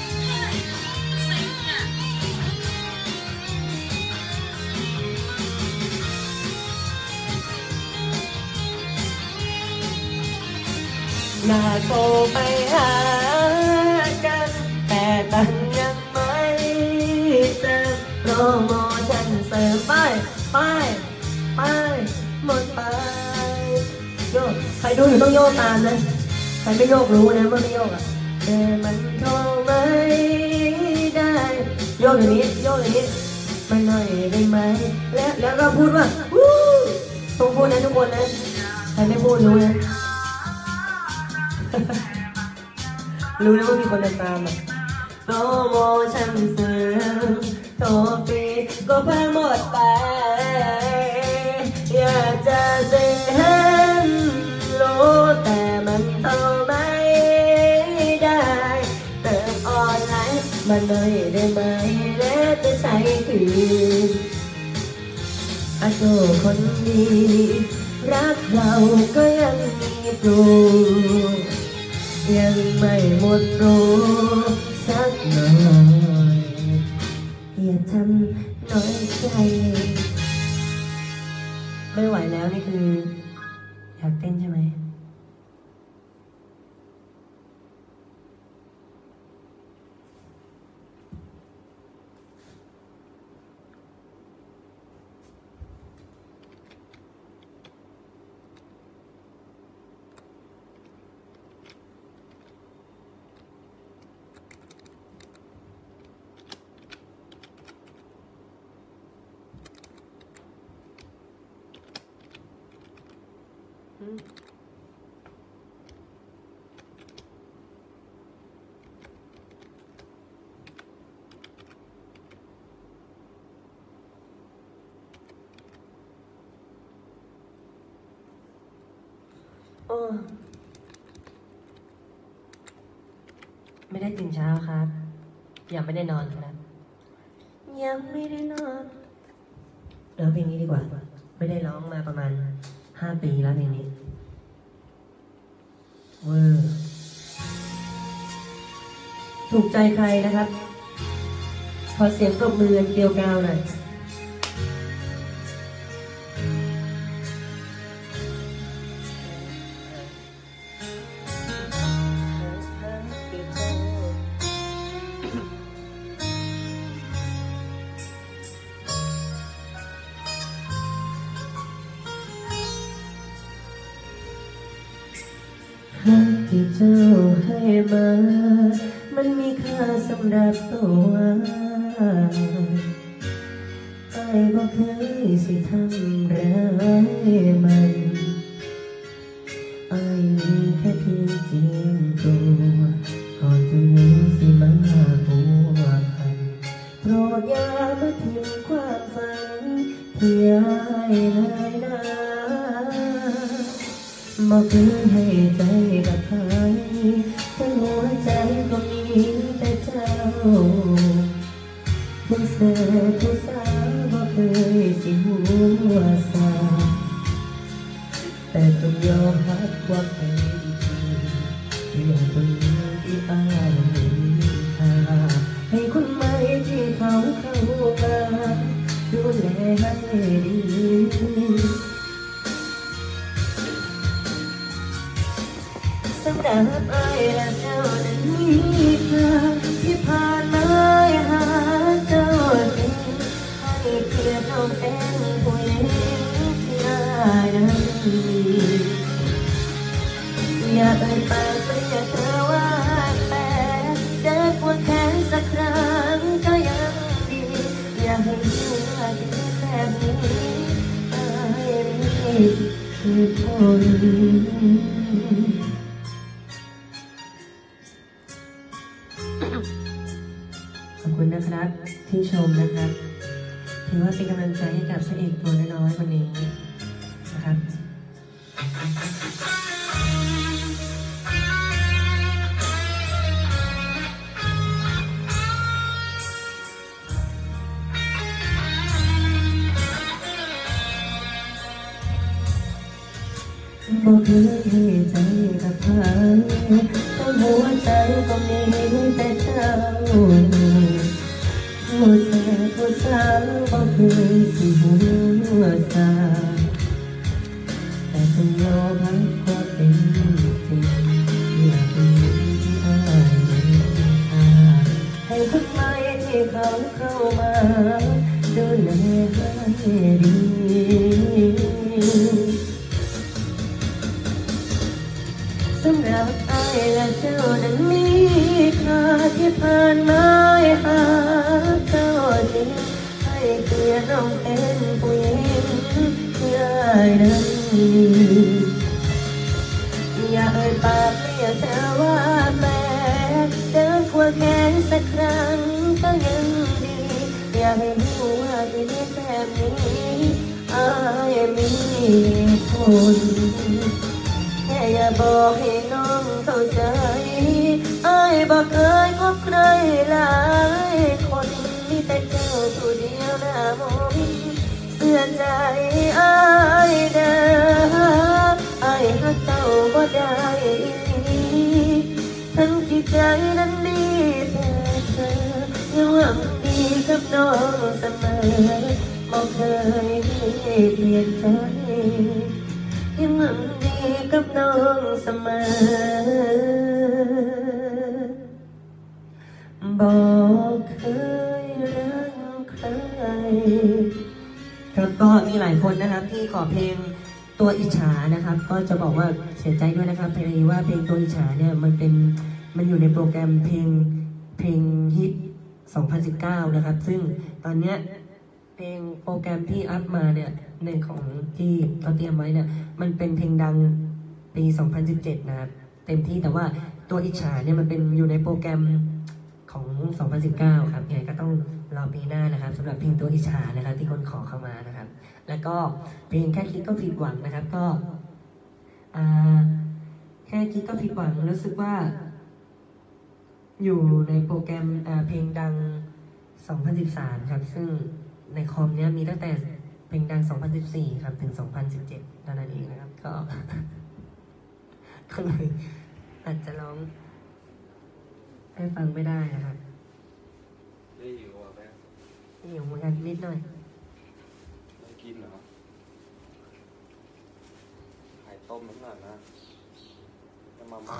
อยากโทรไปหากันแต่ตังยังไม่เติมโปรโมชั่นเสริมไปไปไปหมดไปโยกใครดูอยู่ต้องโยกตามนะใครไม่โยกรู้นะเมื่อไม่โยกอ่ะแต่มันโทรไม่ได้โยกอย่างนี้โยกอย่างนี้มันหน่อยได้ไหมแล้วแล้วก็พูดว่าวู้ต้องพูดนะทุกคนนะใครไม่พูดรู้นะรู้นะว่ามีคนเดินตามอ่ะโปรโมชั่นเสริมโทรฟรีก็เพิ่งหมดไปอยากจะเซ็นรู้แต่มันโทรไม่ได้เติมออนไลน์มันหน่อยได้ไหมและจะใช้คืนอาโจคนดีรักเราก็ยังมีปลูกยังไม่หมดรู้สักหน่อยอย่าทำน้อยใจไม่ไหวแล้วนี่คืออยากเต้นใช่ไหมโอ้ไม่ได้ตื่นเช้าครับยังไม่ได้นอนครับยังไม่ได้นอนร้องเพลงนี้ดีกว่าไม่ได้ร้องมาประมาณห้าปีแล้วเพลงนี้เวอร์ถูกใจใครนะครับขอเสียงปรบมือเกลียวกราวหน่อยที่เจ้าให้มามันมีค่าสำหรับตัวไอ้บ่เคยสิทำร้ายมันไอ้มีแค่เพียงเจียมตัวก่อนจะรู้สิมาผัวพันโปรดอย่ามาทิ้งความฝันที่ไอ้เลยนะบอกคือให้ใจกับใครแต่หัวใจก็มีแต่เจ้าผู้เสือผู้สาวบอกเคยสิหัวสาแต่ต้องยอมรับว่าเป็นเรื่องคนที่อ้ายมีค่าให้คนใหม่ที่เขาเข้ามาดูแลให้ดีสำหรับอ้ายและเจ้านั้นมีค่าที่ผ่านมาหาเจ้าจริงให้เพียรน้องเป็นผู้หญิงที่อ้ายนั้นมีอย่าเอ่ยปากเรียกเธอว่าแต่เดินควงแขนสักครั้งก็ยังดีอย่าให้รู้ว่าที่แบบนี้อ้ายมีเหตุผลขอบคุณนะครับที่ชมนะครับถือว่าเป็นกำลังใจให้กับพระเอกตัวน้อยๆคนนี้นะครับบอกเคยให้ใจกับใครทั้งหัวใจก็มีแต่เจ้าผู้แสบผู้สาวบอกเคยสิหัวสาแต่ต้องยอมรับความเป็นจริงอยากเป็นที่อายค่าให้ทุกไม้ที่เขาเข้ามาดูแลให้ดีสำหรับอายและเจ้านั้นมีค่าที่ผ่านมาหาเจ้าจริงให้เกียรติน้องเป็นผู้หญิงที่อายนั้นมีอย่าเอ่ยปากเรียกเธอว่าแฟนเดินควงแขนสักครั้งก็ยังดีอยากให้รู้ว่าที่เรียกแบบนี้อายมีผลแค่อย่าบอกให้น้องเข้าใจอายบอกเคยพบใครหลายคนมีแต่เจ้าผู้เดียวหน้ามนเสื่อใจอายเด้ออายหักเจ้าบ่ได้ทั้งที่ใจนั้นดีแต่เธอยังหวังดีกับน้องเสมอบอกเคยเปลี่ยนใจยังหวังดีกับน้องเสมอบอกเคยรักใครครับก็มีหลายคนนะครับที่ขอเพลงตัวอิจฉานะครับ ก็จะบอกว่าเสียใจด้วยนะครับเพลงว่าเพลงตัวอิจฉาเนี่ยมันเป็นมันอยู่ในโปรแกรมเพลงเพลงฮิตสองพันสิบเก้านะครับซึ่งตอนเนี้ยเพลงโปรแกรมที่อัพมาเนี่ยในของที่เขาเตรียมไว้เนี่ยมันเป็นเพลงดังปีสองพันสิบเจ็ดนะครับเต็มที่แต่ว่าตัวอิจฉาเนี่ยมันเป็นอยู่ในโปรแกรมของสองพันสิบเก้าครับยังไงก็ต้องรอปีหน้านะครับสำหรับเพลงตัวอิจฉานะครับที่คนขอเข้ามานะครับแล้วก็เพลงแค่คิดก็ผิดหวังนะครับก็แค่คิดก็ผิดหวังรู้สึกว่าอยู่ในโปรแกรมเพลงดังสองพันสิบสามครับซึ่งในคอมเนี้ยมีตั้งแต่เพลงดังสองพันสิบสี่ครับถึงสองพันสิบเจ็ดเท่านั้นเองนะครับก็ก็เลยอาจจะร้องให้ฟังไม่ได้นะครับได้อยู่อ่ะแม่หิวเหมือนกันนิดหน่อยไม่กินเหรอไข่ต้มน้ำหนักนะน้ำมาม่า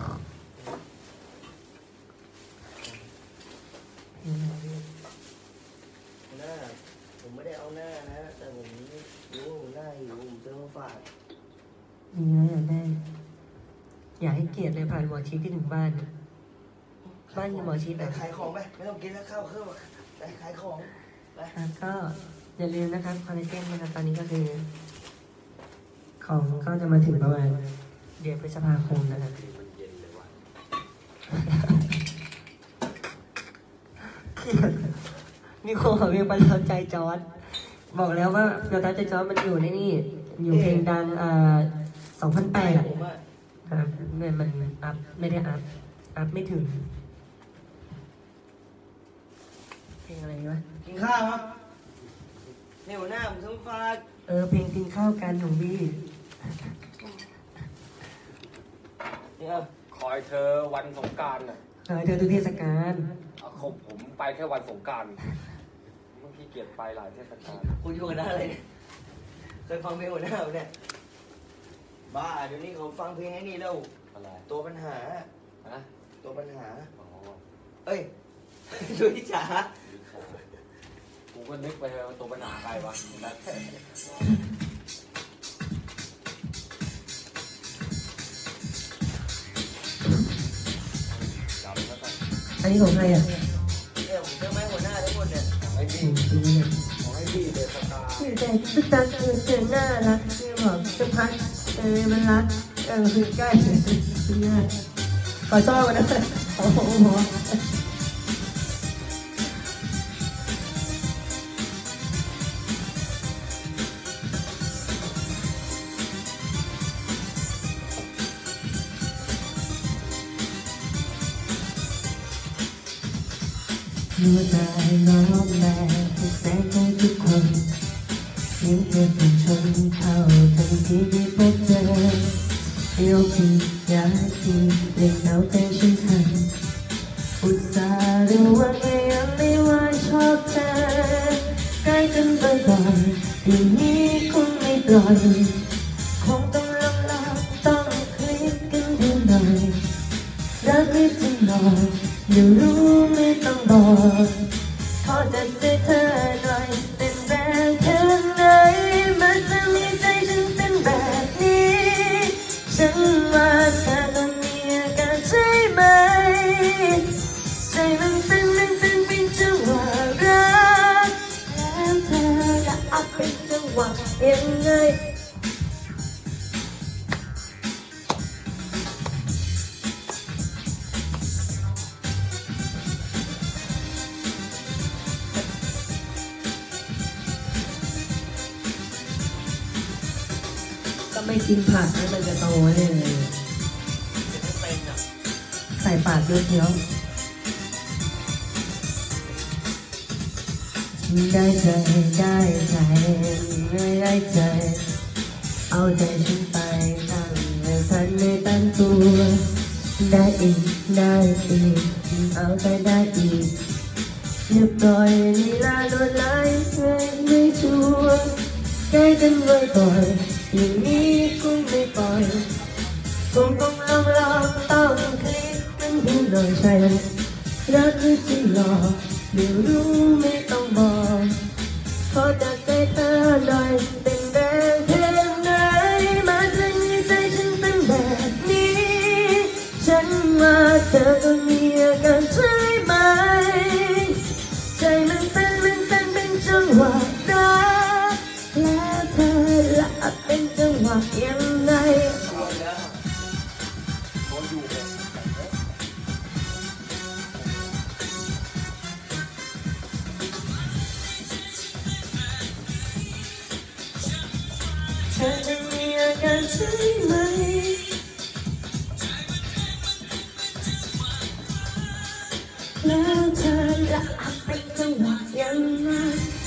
หน้าผมไม่ได้เอาหน้านะแต่ผมรู้ว่าหน้าอยู่ผมจะมาฝากมีนะอยากได้อยากให้เกียรติเลยผ่านหมอชิดที่ถึงบ้านบ้านมีหมอชิดแต่ขายของไปไม่ต้องกินแล้วข้าวเครื่องไปขายของแล้วก็อย่าลืมนะครับคอลลาเจนนะครับตอนนี้ก็คือของก็จะมาถึงประมาณเดือนพฤษภาคมนะครับมีคนขอเพลงประทับใจจอร์ดบอกแล้วว่าประทับใจจอร์ดมันอยู่ในนี่อยู่เพลงดังอ่าสองพันแปดครับเนี่ยมันอัพไม่ได้อัพอัพไม่ถึงเพลงอะไรวะกินข้าวครับเนี่ยหัวหน้าผมต้องฝากเออเพลงกินข้าวกันของบี้เนี่ยคอยเธอวันสงกรานต์น่ะคอยเธอทุกเทศกาลเอาผมผมไปแค่วันสงกรานต์เมื่อกี้เกียรติไปหลายเทศกาลคุณอยู่กันได้อะไรเนี่ยเคยฟังเพลงหัวหน้าเนี่ยบ้าเดี๋ยวนี้เขาฟังเพลงไอ้นี่แล้วอะไรตัวปัญหาอะตัวปัญหาอ๋อเอ้ยดูที่จ๋ากูก็นึกไปว่าตัวปัญหาใครวะอันนี้ของใครอ่ะเนี่ยผมจะไม่หัวหน้าทั้งหมดเนี่ยของไอ้บี้ของไอ้บี้เดชตาคือแต่ตุ๊กตาเออเจอหน้ารักคือบอกจะพักเออมันรักเออคือใกล้คือง่ายขอชอบมันนะโอ้โหหัวใจน้องแม่ที่แสนใจทุกคนเพียงเธอเป็นชนเข้าทันทีที่พบเจอโยกที่ยาที่เล่นเอาแต่ฉันทำอุตส่าห์ระวังไว้ยังไม่ว่าชอบเธอใกล้กันบ่อยๆอย่างนี้คงไม่ปล่อยคงต้องลองลองต้องคลิกกันดูหน่อยรักไม่จริงหรอกเดี๋ยวรู้ไม่ต้องบอกขอจัดใจเธอหน่อยเป็นแรงแค่ไหนมันจะมีใจฉันเป็นแบบนี้ฉันว่าเธอต้องมีอาการใช่ไหมใจมันเต้นมันเต้นเป็นจังหวะรักแล้วเธอจะเอาเป็นจังหวะยังไงก็ไม่กินผักแล้วมันจะโตเลยใส่ปากเยอะๆได้ใจได้ใจไม่ได้ใจเอาใจฉันไปตั้งแต่ทันไม่ตั้งตัวได้อีกได้อีกเอาใจได้อีกเรียบร้อยลีลาโดนไล่ไม่ไม่ชัวร์ใกล้กันบ่อยๆอย่างนี้คงไม่ปล่อยคงต้องลองลองต้องคลิกกันดูหน่อยใช่รักคือจริงหรอเดี๋ยวรู้ไม่ต้องบอกขอจัดใจเธอหน่อยเป็นแรงแค่ไหนมาจะมีใจฉันเป็นแบบนี้ฉันว่าเธอก็มีอาการใช่ไหมใจมันเต้นมันเต้นเป็นจังหวะรักแล้วเธอละเป็นจังหวะยังไงเธอจะมีอาการใช่ไหมแล้วเธอละเป็นจังหวะยังไง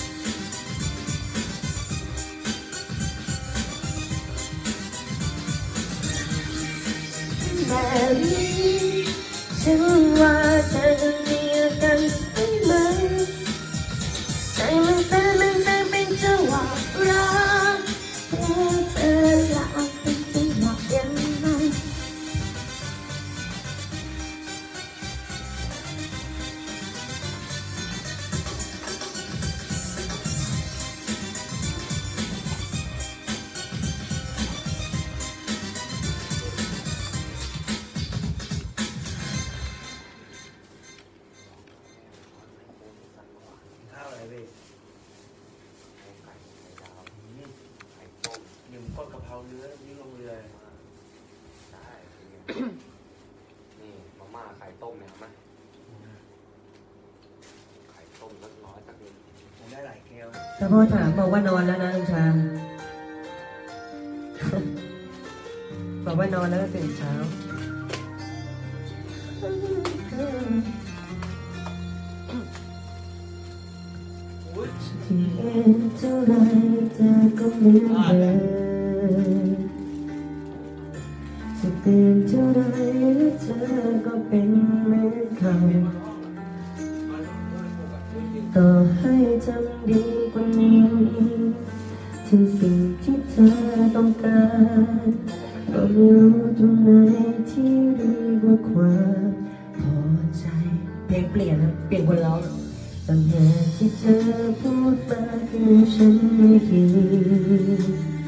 แบบนี้ฉันว่าเธอจะมีอาการใช่ไหมใจมันเต้นมันเต้นเป็นจังหวะรักแล้วเธอละเป็นจังหวะยังไงข้าวอะไรพี่ไก่ไข่ดาวไข่ต้มหนึ่งก้นกะเพราเนื้อนี่ลงเรือได้นี่มาม่าไข่ต้มเนี่ยไหมไข่ต้มสักน้อยสักนิดผมได้หลายแก้วถ้าพ่อถามบอกว่านอนแล้วนะลุงชา บอกว่านอนแล้วก็ตื่นเช้าที่เห็นเท่าไรเธอก็เหมือนเดิมจะเปลี่ยนเท่าไรเธอก็เป็นเหมือนเขาต่อให้ทำดีกว่านี้ถึงสิ่งที่เธอต้องการก็ไม่รู้ตรงไหนที่ดีกว่าความพอใจเพลงเปลี่ยนนะเปลี่ยนคนร้องตั้งแต่ที่เธอพูดมาคือฉันไม่คิด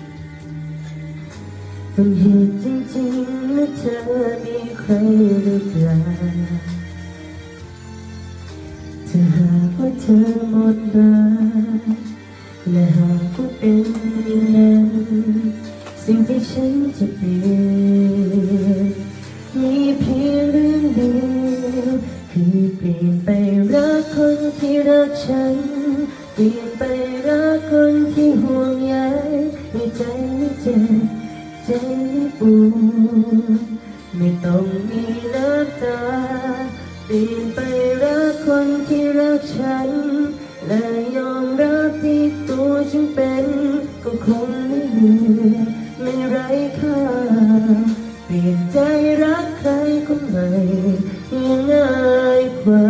เป็นเหตุจริงๆและเธอมีใครหรือเปล่าถ้าหากว่าเธอหมดรักและหากว่าเป็นอย่างนั้นสิ่งที่ฉันจะเปลี่ยนมีเพียงเรื่องเดียวคือเปลี่ยนไปรักคนที่รักฉันเปลี่ยนไปรักคนที่ห่วงใยให้ใจไม่เจ็บใจไม่ปวดไม่ต้องมีน้ำตาเปลี่ยนไปรักคนที่รักฉันและยอมรับที่ตัวฉันเป็นก็คงไม่เหนื่อยไม่ไร้ค่าเปลี่ยนใจรักใครคนใหม่ยังง่ายกว่า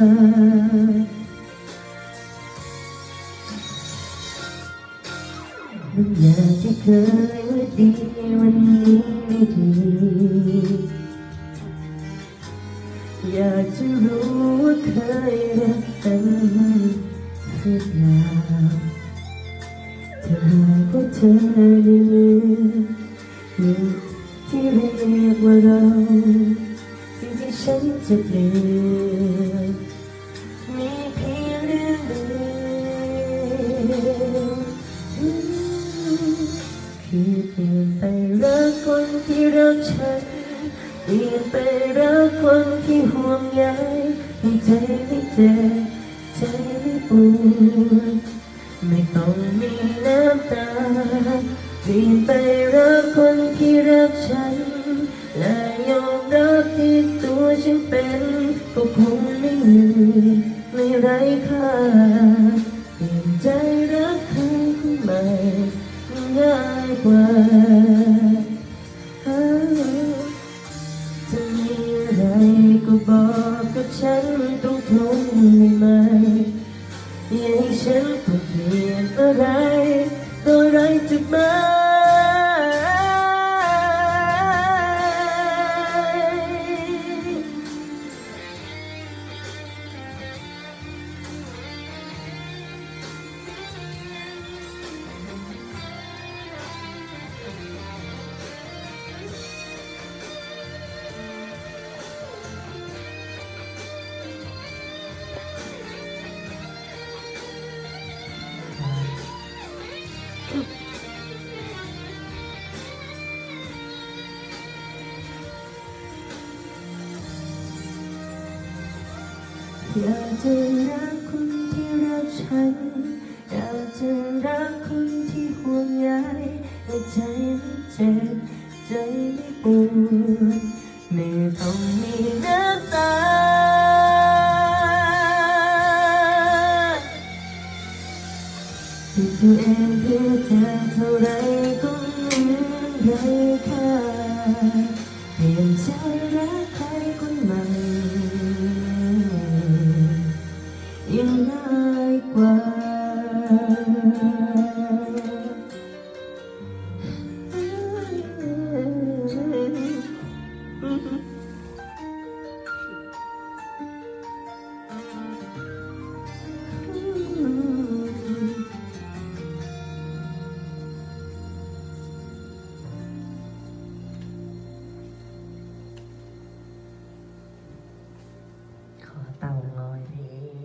บางอย่างที่เคยว่าดีวันนี้ไม่ดีอยากจะรู้ว่าเคยรักกันหรือเปล่าถ้าหากว่าเธอได้ลืมที่เรียกว่าเราสิ่งที่ฉันจะเปลี่ยนมีเพียงเรื่องเดียวคือเปลี่ยนไปรักคนที่รักฉันเปลี่ยนไปรักคนที่ห่วงใยให้ใจไม่เจ็บใจไม่ปวดไม่ต้องมีน้ำตาเปลี่ยนไปรักคนที่รักฉันและยอมรับที่ตัวฉันเป็นก็คงไม่เหนื่อยไม่ไร้ค่าเปลี่ยนใจรักใครคนใหม่ง่ายกว่าจะมีอะไรก็บอกกับฉันต้องทนไม่ไหมอย่าให้ฉันต้องเปลี่ยนอะไรตัวไรจะมาอยากจะรักคนที่รักฉันอยากจะรักคนที่ห่วงใยให้ใจไม่เจ็บใจไม่ปวดไม่ต้องมีน้ำตาที่ตัวเองเพื่อเธอเท่าไรก็เหมือนไร้ค่าเปลี่ยนใจรักใครคนใหม่ยังง่ายกว่าขอเต่างอยเพ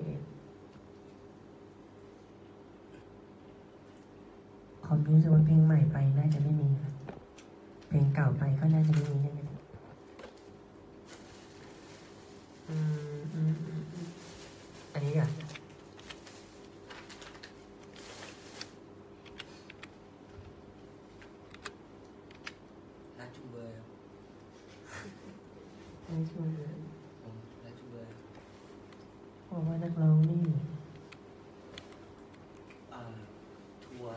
ผมรู้สึกว่าเพลงใหม่ไปน่าจะไม่มีครับเพลงเก่าไปก็น่าจะไม่มีใช่ไหมอืมอืมอืมอันนี้อ่ะรักจุงเบยไม่ช่วยเลยผมรักจุงเบยบอกว่านักร้องนี่อ่าทัวร์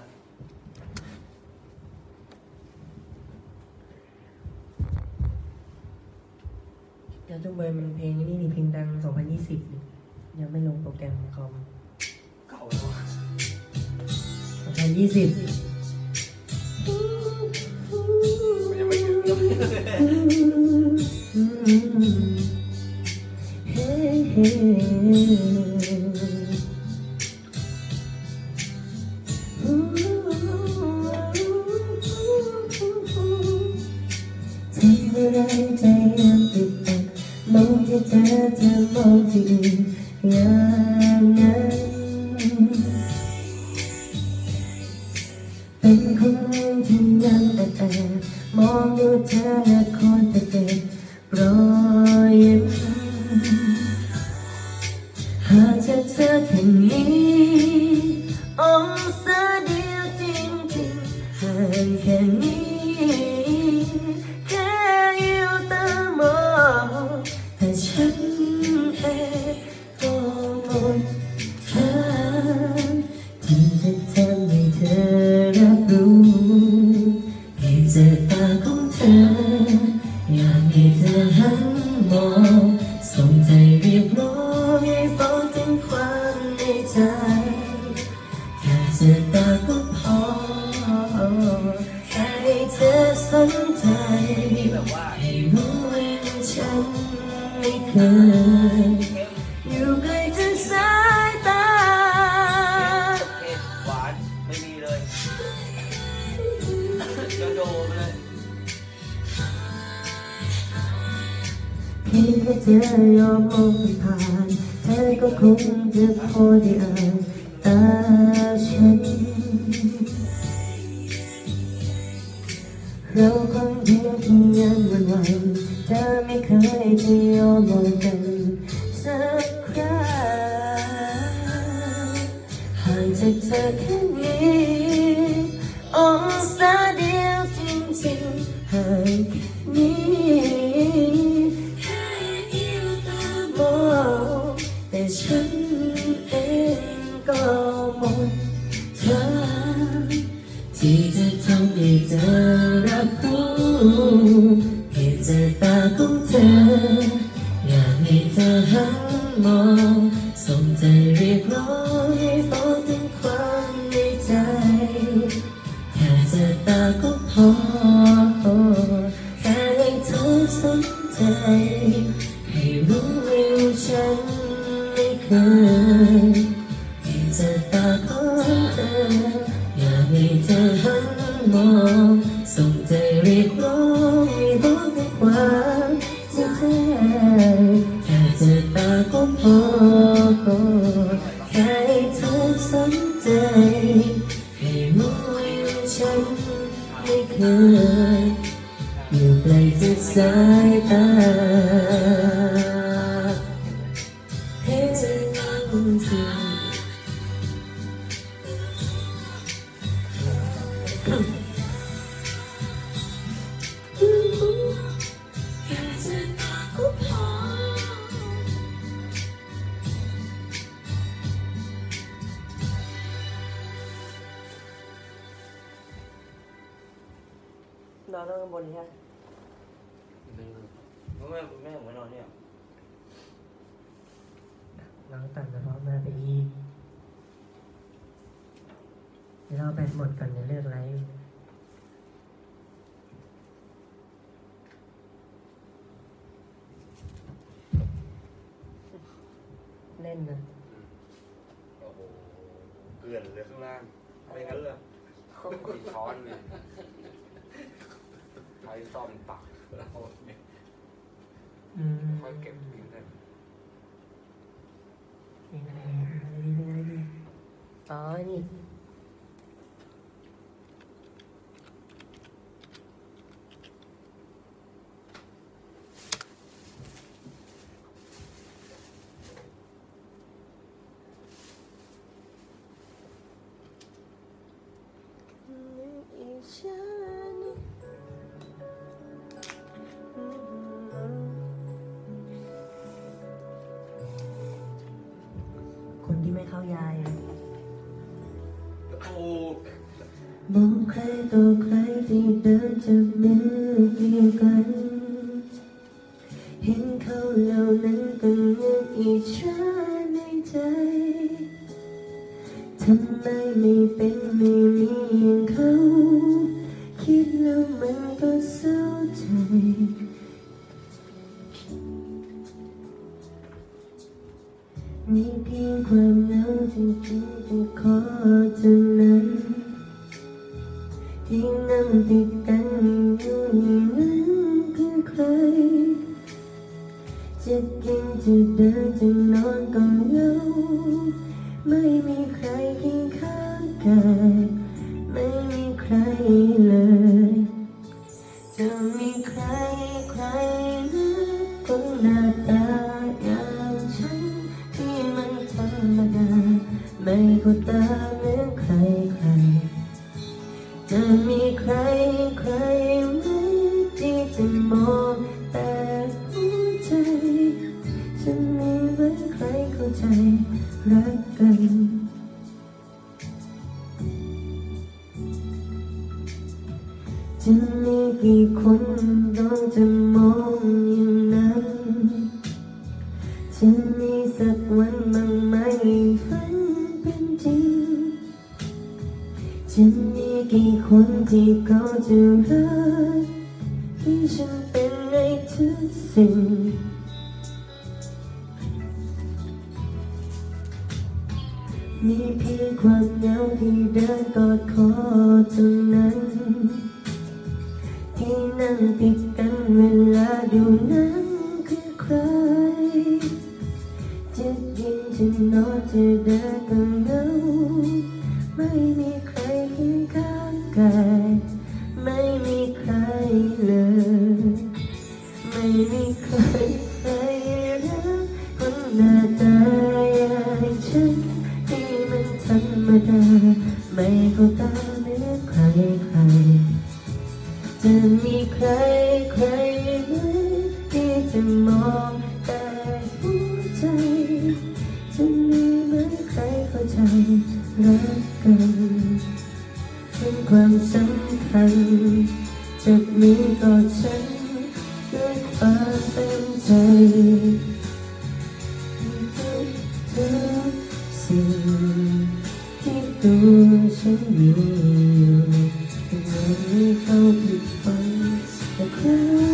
ยาจุงเบยมันเพลงนี่นี่เพลงดังสองพันยี่สิบยังไม่ลงโปรแกรมคอมเก่าแล้วอะสองพันยี่สิบมันยังไม่ถึงเลยเฮ้เฮ้ทำอะไรใจยังติดตันมองที่เธอเธอมองที่อื่นอย่างนั้นเป็นคนที่ยังแอบแอบมองดูเธอและคอยแต่เก็บรอยยิ้มหากจะเจอแค่นี้องศาเดียวจริงๆห่างแค่นี้แค่อยู่ตามองแต่ฉันเองก็หมดทางที่จะทำให้เธอรับรู้เพียงสายตาของเธอแค่เธอตาก็พอแค่ให้เธอสนใจให้รู้ว่าฉันไม่เคยอยู่ใกล้จนสายตาเผ็ดหวานไม่มีเลยโดโดไปเลยเพียงแค่เธอยอมมองผ่านเธอก็คงจะพอได้อ่านตาฉันเราคงเพียงที่ยังวันวันเธอไม่เคยจะยอมมองกันสักครั้งห่างจากเธอแค่นี้องศาเดียวจริงๆห่างแค่นี้แต่ฉันเองก็หมดทางที่จะทำให้เธอรับรู้เหตุใจตาของเธออยากให้เธอหันมองส่งใจเรียกร้องให้บอกถึงความในใจแค่เธอตาก็พอแค่ให้เธอสนใจให้รู้ว่าฉันไม่เคยให้เธอตาของเธออยากให้เธอหันมองส่งใจเรียกร้องให้บอกในความจริงแท้แค่เธอตาก็พอแค่ให้เธอสนใจให้รู้ว่าฉันไม่เคยอยู่ไกลจากสายตาให้เธอนั่งเธอนอนข้างบนใช่ไหมแม่แม่ผมนอนเนี่ยน้องตัดกระเพาะมาไปอีกเดี๋ยวเราแบตหมดก่อนจะเลิกไลฟ์เล่นนะโอ้โหเกลื่อนเลยข้างล่างไม่งั้นเลยมีช้อนเลยใช้ซ่อมตักแล้วค่อยเก็บกินได้เพลงอะไรอะไรดีเพลงอะไรดีอ๋อนี่คนที่ไม่เข้ายายโอ้มองใครต่อใครที่เดินจากมือเดียวกันเห็นเขาเหล่านั้นก็ยังอิจฉาในใจทำไมไม่เป็นไม่มีอย่างเขาคิดแล้วมันก็เศร้าใจมีเพียงความเหงาที่คิดจะขอเท่านั้นที่นั่งติดกันอยู่อย่างนั้นคือใครจะกินจะเดินจะนอนก็เหงาไม่มีใครเคียงข้างกายไม่มีใครเลยจะมีใครใครนะคนหน้าตาอย่างฉันที่มันธรรมดาไม่เข้าตาเหมือนใครใครจะมีใครใครไหมที่จะมองแต่หัวใจจะมีไหมใครเข้าใจรักกันจะมีกี่คนต้องจะมองอย่างนั้นจะมีสักวันบ้างไหมฝันไปจะมีกี่คนที่เขาจะรักที่ฉันเป็นในทุกสิ่งมีเพียงความเหงาที่เดินกอดคอเท่านั้นที่นั่งติดกันเวลาดูหนังคือใครจะกินจะนอนจะเดินก็เหงาไม่มีใครเคียงข้างกายไม่มีใครเลยไม่มีใครใครรักคนหน้าตาอย่างฉันที่มันธรรมดาไม่เข้าตาเหมือนใครใครจะมีใครใครไหมที่จะมองแต่หัวใจจะมีไหมใครเข้าใจรักกันเป็นความสำคัญจะมีต่อฉันด้วยความเต็มใจทุกสิ่งที่ตัวฉันมีอยู่ไม่มีเขาผิดหวังแต่ใคร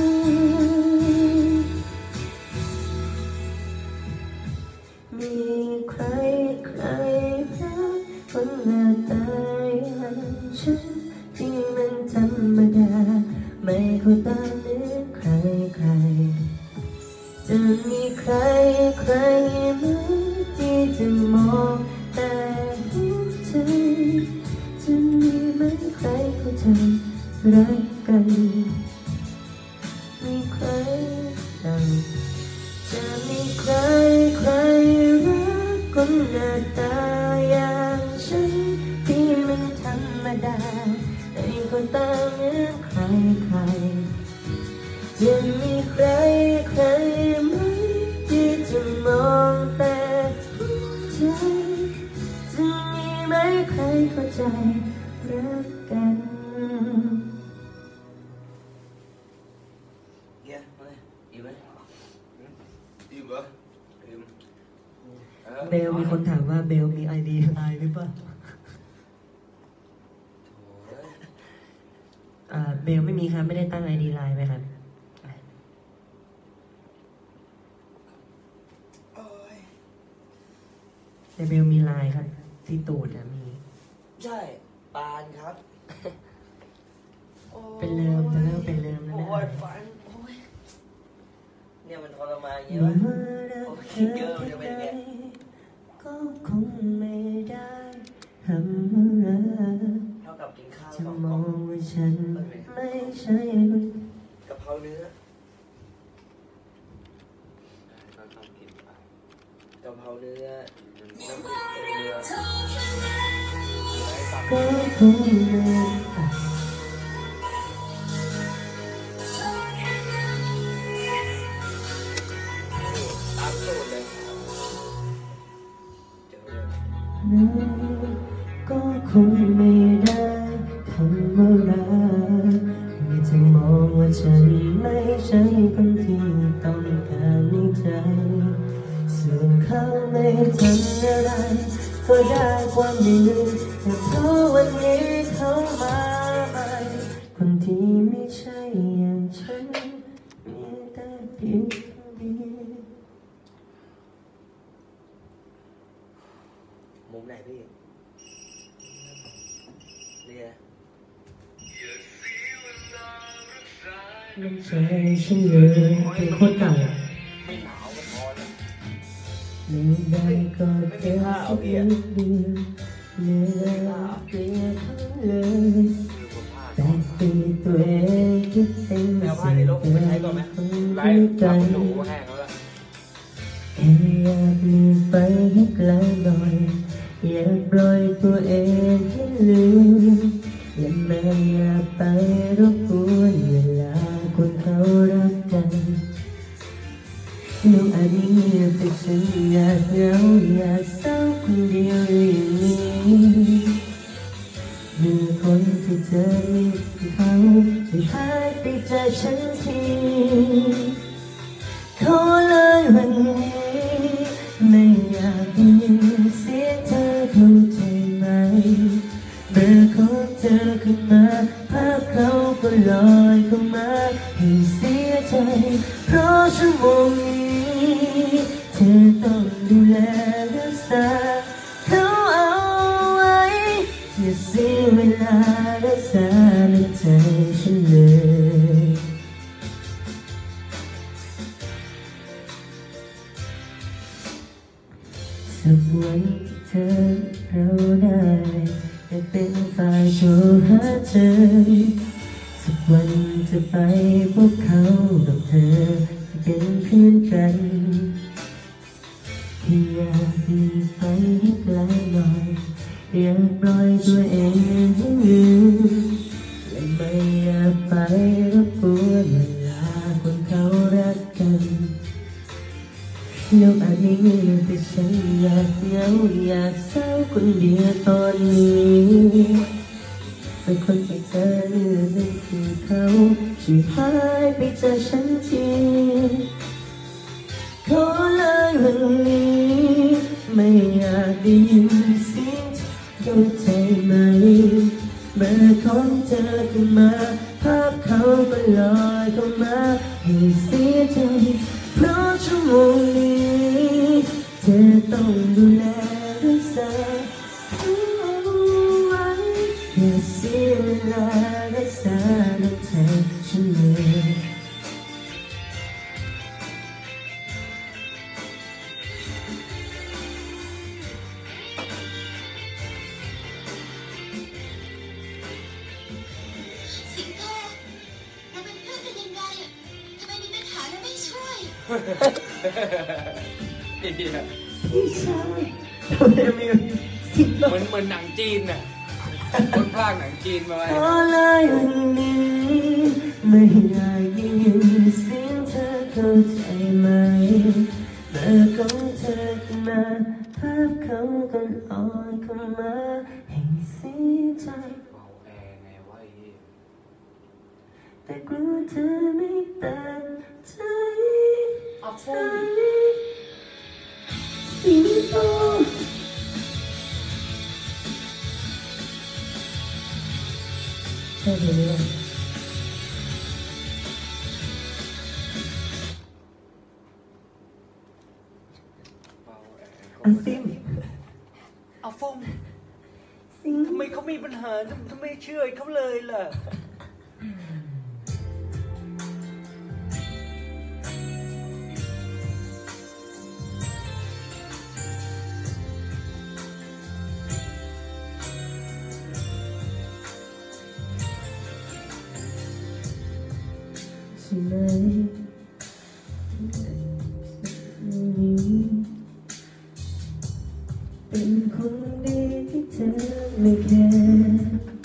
มีใครใครรักคนหน้าตาอย่างฉันที่มันธรรมดาไม่เข้าตาเหมือนใครใครจะมีใครใครไหมที่จะมองแต่หัวใจจะมีไหมใครเข้าใจรักกันมีใครดังจะมีใครใครรักคนหน้าตาอย่างฉันที่มันธรรมดาไม่เข้าตาเหมือนใครใครจะมีใครใครไหมที่จะมองแต่หัวใจจะมีไหมใครเข้าใจรักกันเงี้ยมาเลยอีกไหมอิ่มเหรออิ่มเบลมีคนถามว่าเบลมีไอดีไลน์หรือเปล่าอ่าเบลไม่มีครับไม่ได้ตั้งไอดีไลน์ไหมครับแต่เบลมีไลน์ครับที่ตูดนะมีใช่ปานครับเป็นเลิมจะเริ่มเป็นเลิมแล้วนะโอ้ยฟันโอ้ยเนี่ยมันทรมานอย่างนี้วะโอ้ยเกิร์ลจะเป็นไงก็คงไม่ได้ทำอะไรเท่ากับกินข้าวจะสองมกล่อองงว่าฉันไม่ใช่คนกะเพราเนื้อก็ต้องกินไปกะเพราเนื้อน้ำพริกเรือก็คงไม่ตามสูตรเลยเจอเลยก็คงไม่ได้ทำอะไรไม่จะมองว่าฉันไม่ใช่คนที่ต้องการในใจส่วนเขาไม่ทำอะไรก็ได้ความดีแต่เพราะวันนี้เขามาใหม่คนที่ไม่ใช่อย่างฉันมีแต่เพียงคนเดียวมุมไหนพี่เนี่ยไม่ใช่ฉันเลยเป็นโคตรเก่าอ่ะไม่หนาวก็พอนะหนึ่งได้ก็เพียงสักนิดเดียวเหนื่อยเกลียดทั้งเลยแต่ตีตัวเองคิดเองไม่เสียใจคนที่ใจแค่อยากลืมไปให้ไกลหน่อยอยากปล่อยตัวเองให้ลืมและไม่อยากไปรบกวนเวลาคนเขารักกันน้องอาจมีแต่ฉันอยากเหงาอยากเศร้าคนเดียวอย่างนี้เมื่อคนที่เธอมีเขาจะหายไปจากฉันทีขอเลยวันนี้ไม่อยากได้ยินเสียงเธอเข้าใจไหมเบอร์ของขึ้นมาภาพเขาก็ลอยเข้ามาให้เสียใจเพราะชั่วโมงนี้เธอต้องดูแลรักษาเขาเอาไว้อย่าเสียเวลารักษาในใจฉันเลยสักวันที่เธอเราได้จะเป็นฝ่ายโชว์หาเธอสักวันจะไปพบเขากับเธอจะเป็นเพื่อนกันแค่อยากหนีไปให้ไกลหน่อยอยากปล่อยตัวเองให้ลืมและไม่อยากไปรบกวนเวลาคนเขารักกันโลกอาจไม่มีแต่ฉันอยากเหงาอยากเศร้าคนเดียวตอนนี้แต่คนที่เธอเลือกนั่นคือเขาช่วยหายไปจากฉันทีขอเลยวันนี้ไม่อยากได้ยินเสียงเข้าใจไหมเมื่อของเธอขึ้นมาภาพเขาก็ลอยเข้ามาให้เสียใจเพราะชั่วโมงนี้เธอต้องดูแลรักษาเอาไว้อย่าเสียเวลารักษาในใจฉันเลยสิงโตเราเป็นเพื่อนกันยังไงอ่ะทำไมมีปัญหาแล้วไม่ช่วยพี่ชายทำไมมีสิบเหมือนเหมือนหนังจีนน่ะคนพากย์หนังจีนมาไว้ขอเลยวันนี้ไม่อยากได้ยินเสียงเธอเข้าใจไหมเมื่อของเธอขึ้นมาภาพเขาก็ลอยเข้ามาให้เสียใจเบาแอร์ไงวะไอ้เหี้ยแต่กลัวเธอไม่ตั้งใจเอาใจฟุ้งสิงโตใช่เลยเนี่ยเบาแอร์อาซิมเอาฟุ้งซิงทำไมเขามีปัญหาทำไมเชื่อเขาเลยล่ะใช่ไหมเป็นคนดีที่เธอไม่แคร์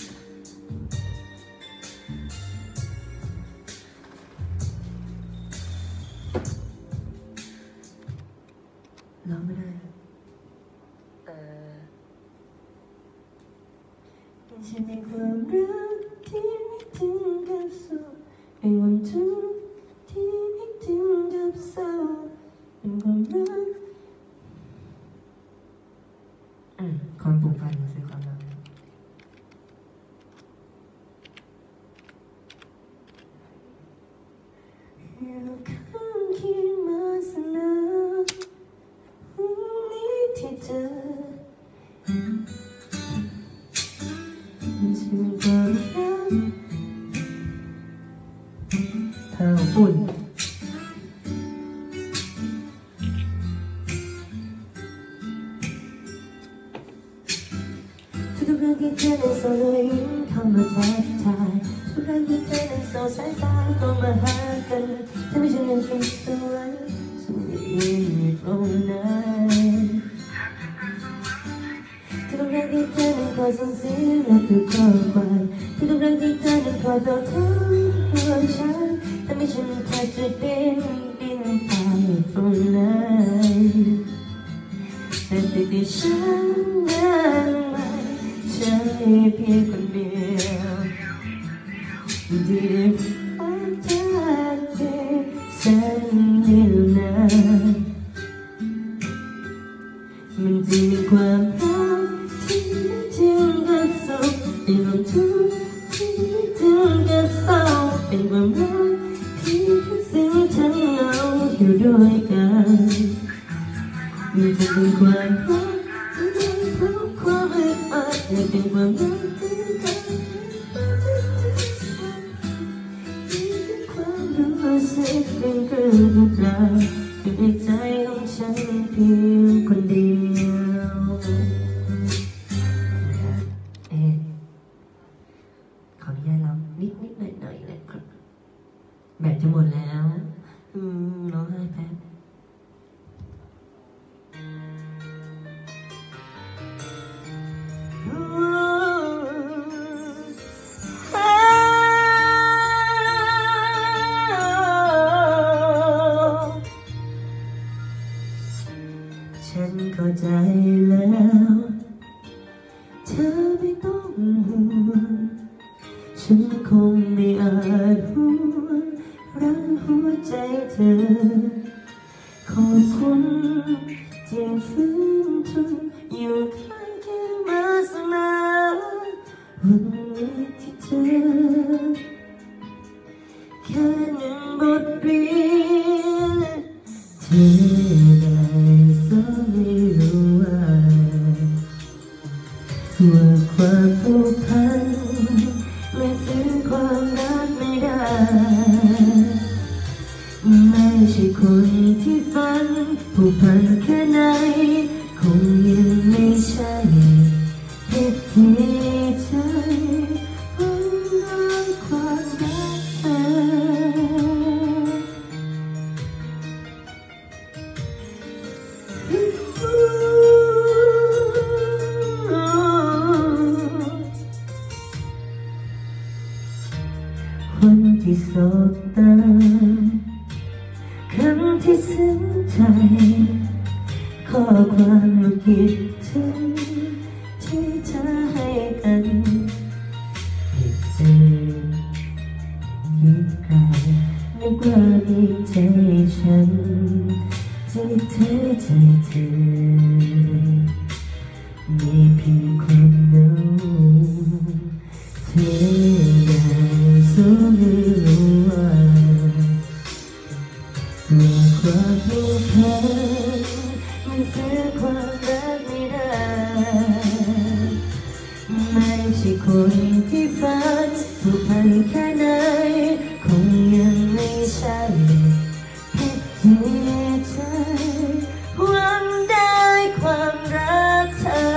ร้องไม่ได้เออฉันมีความรักที่ไม่ถึงกับสุขเป็นความทุกข์ที่ไม่ถึงกับเศร้าเป็นความรักอืมความผูกพันมาซื้อความรักอยู่ข้างเคียงมาเสมอวันนี้ที่เจอฉันมีความรักเธอฝุ่นทุกๆครั้งที่เธอนั้นส่งรอยยิ้มเข้ามาทักทายทุกครั้งที่เธอนั้นส่งสายตาเข้ามาหากันทำให้ฉันนั้นเป็นสวรรค์ฉันได้ยืนอยู่ตรงนั้นทุกๆครั้งที่เธอนั้นคอยส่งเสียงและทุกข้อความทุกๆครั้งที่เธอนั้นคอยเฝ้าถามหัวฉันทำให้ฉันแทบจะเป็นดินตายตรงนั้นแต่ติดที่ฉันนั้นไม่ใช่เพียงคนเดียวที่ได้พักจากเธอแสนยาวนานมันจะมีความรักที่ไม่ถึงกับสุขเป็นความทุกข์เป็นความรักที่ทั้งซึ้งทั้งเหงาอยู่ด้วยกันมันจะเป็นความรักที่ไม่พบความอึดอัดและเป็นความรักที่กันมีความรู้สึกเป็นครึ่งกับเราอยู่ในใจของฉันเพียงคนเดียวเอ๊ะขออนุญาตเรานิดนิดหน่อยหน่อยนะครับแบตจะหมดแล้วอืมร้องไห้แป๊บฉันเข้าใจแล้วเธอไม่ต้องห่วงฉันคงไม่อาจห่วงรักหัวใจเธอขอบคุณที่ฟื้นทนอยู่ข้างแค่มาเสมอวันนี้ที่เธอแค่หนึ่งบทเรียนเธอได้สอนให้รู้ว่าว่าความผูกพันไม่ซื้อความรักไม่ได้ไม่ใช่คนที่ฝันผูกพันแค่ไหนคงยังไม่ใช่เหตุที่ใจวันนั้นความรักเธอวันที่สบตาคำที่ซึ้งใจข้อความว่าคิดถึงที่เธอให้กันผิดเองคิดไกลนึกว่าดีใจฉันที่เธอใจเธอมีเพียงความเหงาเธอได้สอนให้รู้ว่าว่าความผูกพันมันซื้อความรักไม่ได้ไม่ใช่คนที่ฝันผูกพันแค่ไหนคงยังไม่ใช่ผิดที่ใจหวังได้ความรักเธอ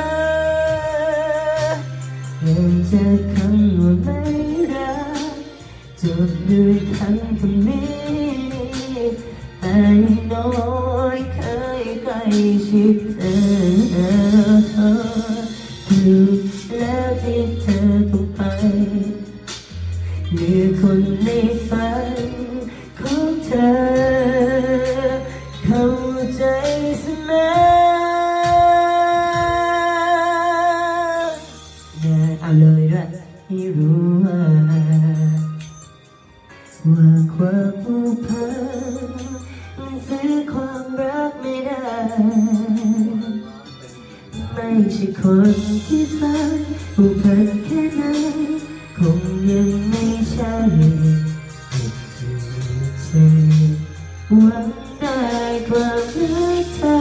เริ่มจากคำว่าไม่รักจบด้วยคำคำนี้แต่น้อยเคยใกล้ชิดเธอถูกแล้วที่เธอต้องไปเหลือคนในฝันของเธอเข้าใจเสมออย่าเอาเลยด้วยให้รู้ว่าว่าความผูกพันมันซื้อความรักไม่ได้ไม่ใช่คนที่ฝันผูกพันแค่ไหนคงยังไม่ใช่ใจหวังได้ความรักเธอ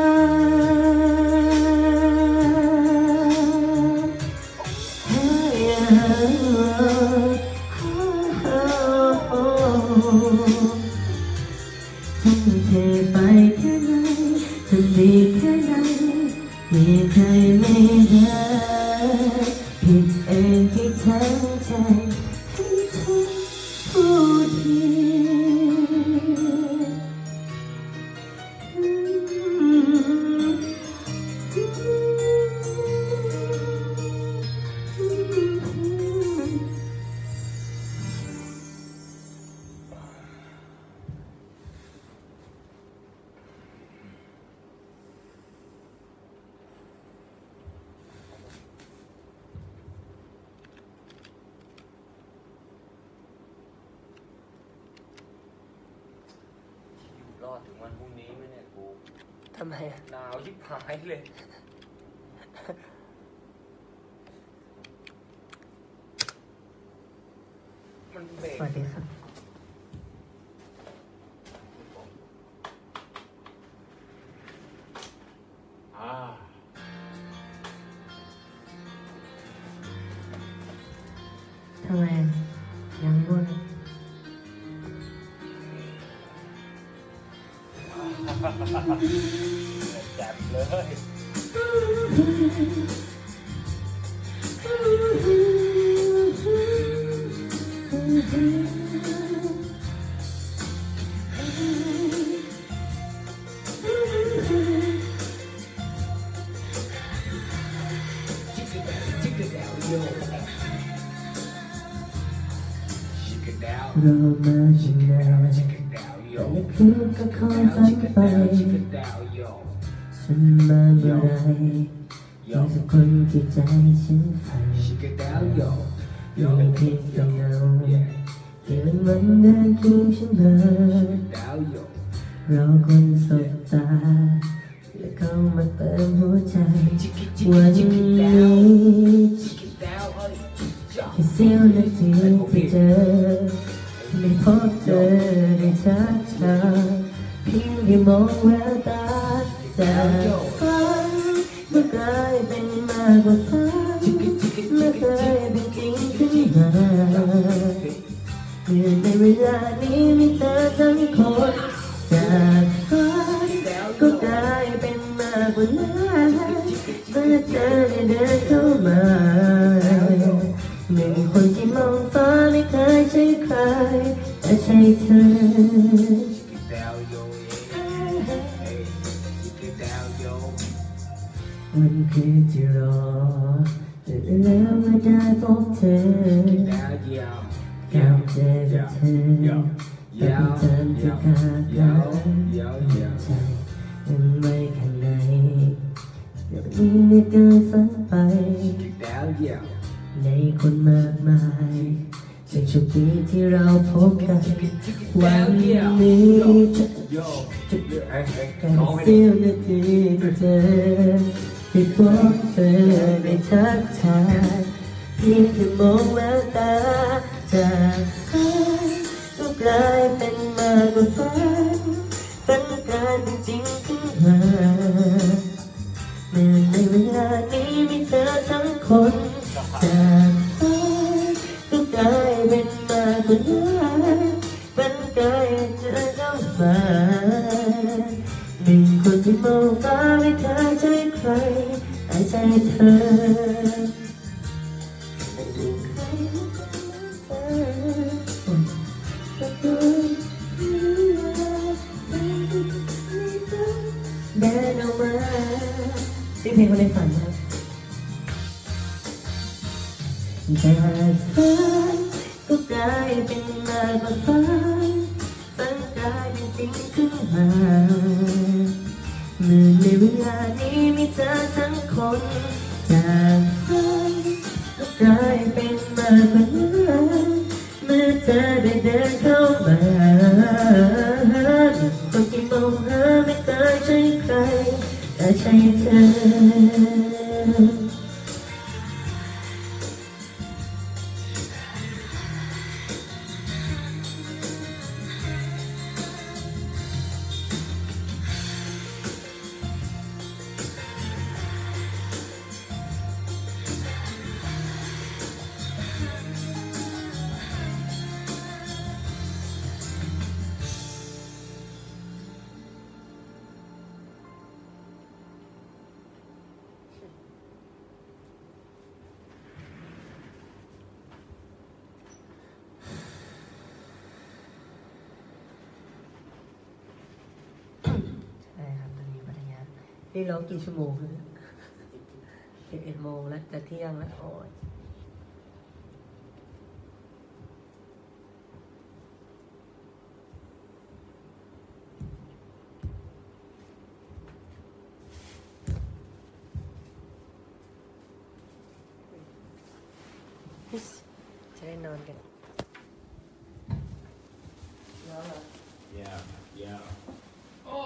ทุ่มเทไปแค่ไหนทำดีแค่ไหนมีใครไม่ได้ผิดเองที่ทั้งใจที่เธอพูดผิดรอดถึงวันพรุ่งนี้ไหมเนี่ยกูทำไมอ่ะหนาวชิบหายเลยมันมันเบรกสวัสดีครับอ่าทำไมยังง่วงแจ่มเลยรอมาจนนานแต่ละคืนก็คอยฝันไปฉันมาเมื่อไรมีสักคนที่ใจฉันฝันมีเพียงแต่เงาที่มันมันเดินเคียงฉันมารอคนสบตาและเข้ามาเติมหัวใจวันนี้แค่เสี้ยวนาทีที่เจอได้พบเธอได้ชัดชาเพียงได้มองแววตาจากฝันเมื่อกลายเป็นมากกว่าฝันเมื่อเคยเป็นจริงขึ้นมาเมื่อในเวลานี้มีเธอทั้งคนจากฝันก็กลายเป็นมากกว่านั้นเมื่อเธอได้เดินเข้ามาหนึ่งคนที่มองฟ้าไม่เคยใช่ใครแต่ใช่เธอมันคือที่รอแต่แล้วไม่ได้พบเธอก้าวเจอกับเธอแต่เป็นเธอที่ขาดใจยังไม่ข้างในเดี๋ยวนี้ไม่เกินฝันไปในคนมากมายเป็นโชคดีที่เราพบกันวันนี้จะจะการเสี้ยวนาทีที่เจอที่พบเธอได้ทักทายเพียงแค่มองแววตาจากฝันก็กลายเป็นมากกว่าฝันฝันกลายเป็นจริงขึ้นมาเมื่อในเวลานี้มีเธอทั้งคนจากฝันก็กลายเป็นมากกว่านั้นฝันกลายเธอเข้ามาหนึ่งคนที่มองฟ้าไม่เคยใช่ใครแต่ใช่เธอเดินออกมาชื่อเพลงคนในฝันครับจากฝันก็กลายเป็นมากกว่าฝันฝันกลายเป็นจริงขึ้นมาเมื่อในเวลานี้มีเธอทั้งคนจากฝันก็กลายเป็นมากกว่านั้นเมื่อเธอได้เดินเข้ามาคนที่มองหาไม่เคยใช่ใครแต่ใช่เธอนี่ร้องกี่ชั่วโมงแล้วสิบเอ็ดโมงแล้วจะเที่ยงแล้วโอ้ยจะได้นอนกันนอนเหรอ yeah yeah โอ้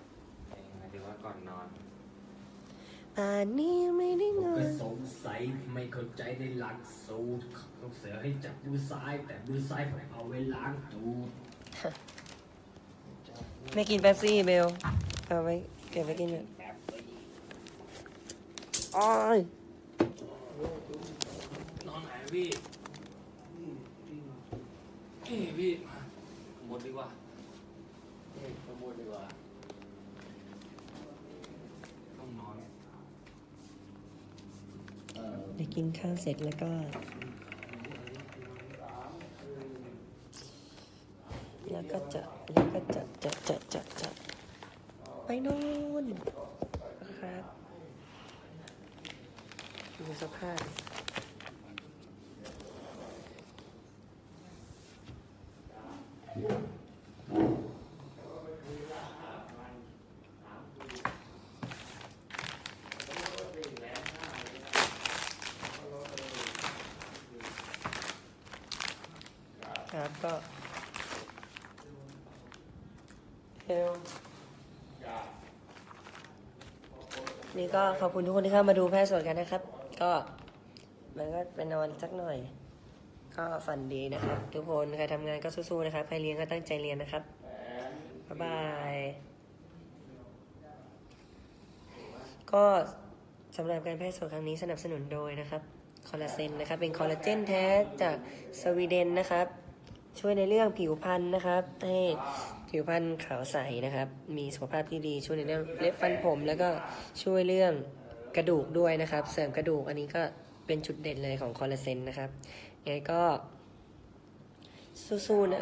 หมายถึงว่าก่อนนอนป่านนี้ไม่ได้นอก็นสงสัยแมไม่เข้าใจในหลักสูตรลูกเสือให้จับมือซ้าย แต่มือซ้ายผมเอาไว้ล้างตูดไม่กินเป๊ปซี่เบลเอาไว้เก็บไว้กินเนี่ยอ้อยนอนไหนพี่เอ้พี่มาหมดดีกว่าเอ้ขโมยดีกว่าต้องนอนเออเดี๋ยวกินข้าวเสร็จแล้วก็แล้วก็จะแล้วก็จะจะจะจะจะไปนอนครับดูสภาพครับก็เฮลนี่ก็ขอบคุณทุกคนที่เข้ามาดูแพทย์สดกันนะครับ ก็มันก็ไปนอนสักหน่อย ก็ฝันดีนะครับ ทุกคนใครทำงานก็สู้ๆนะครับใครเรียนก็ตั้งใจเรียนนะครับบ๊ายบายก็สำหรับการแพทย์สดครั้งนี้สนับสนุนโดยนะครับคอลลาเจนนะครับเป็นคอลลาเจนแท้จากสวีเดนนะครับช่วยในเรื่องผิวพรรณนะครับให้ผิวพรรณขาวใสนะครับมีสุขภาพที่ดีช่วยในเรื่องเล็บฟันผมแล้วก็ช่วยเรื่องกระดูกด้วยนะครับเสริมกระดูกอันนี้ก็เป็นจุดเด่นเลยของคอลลาเจนนะครับยังไงก็สู้ๆนะ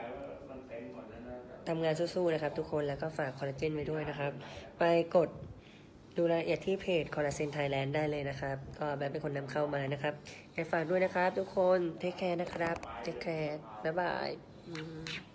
ทำงานสู้ๆนะครับทุกคนแล้วก็ฝากคอลลาเจนไว้ด้วยนะครับไปกดดูรายละเอียดที่เพจคอลลาเจนไทยแลนด์ได้เลยนะครับก็แบบเป็นคนนำเข้ามานะครับฝากด้วยนะครับทุกคนเทคแคร์นะครับเทคแคร์บ๊ายบาย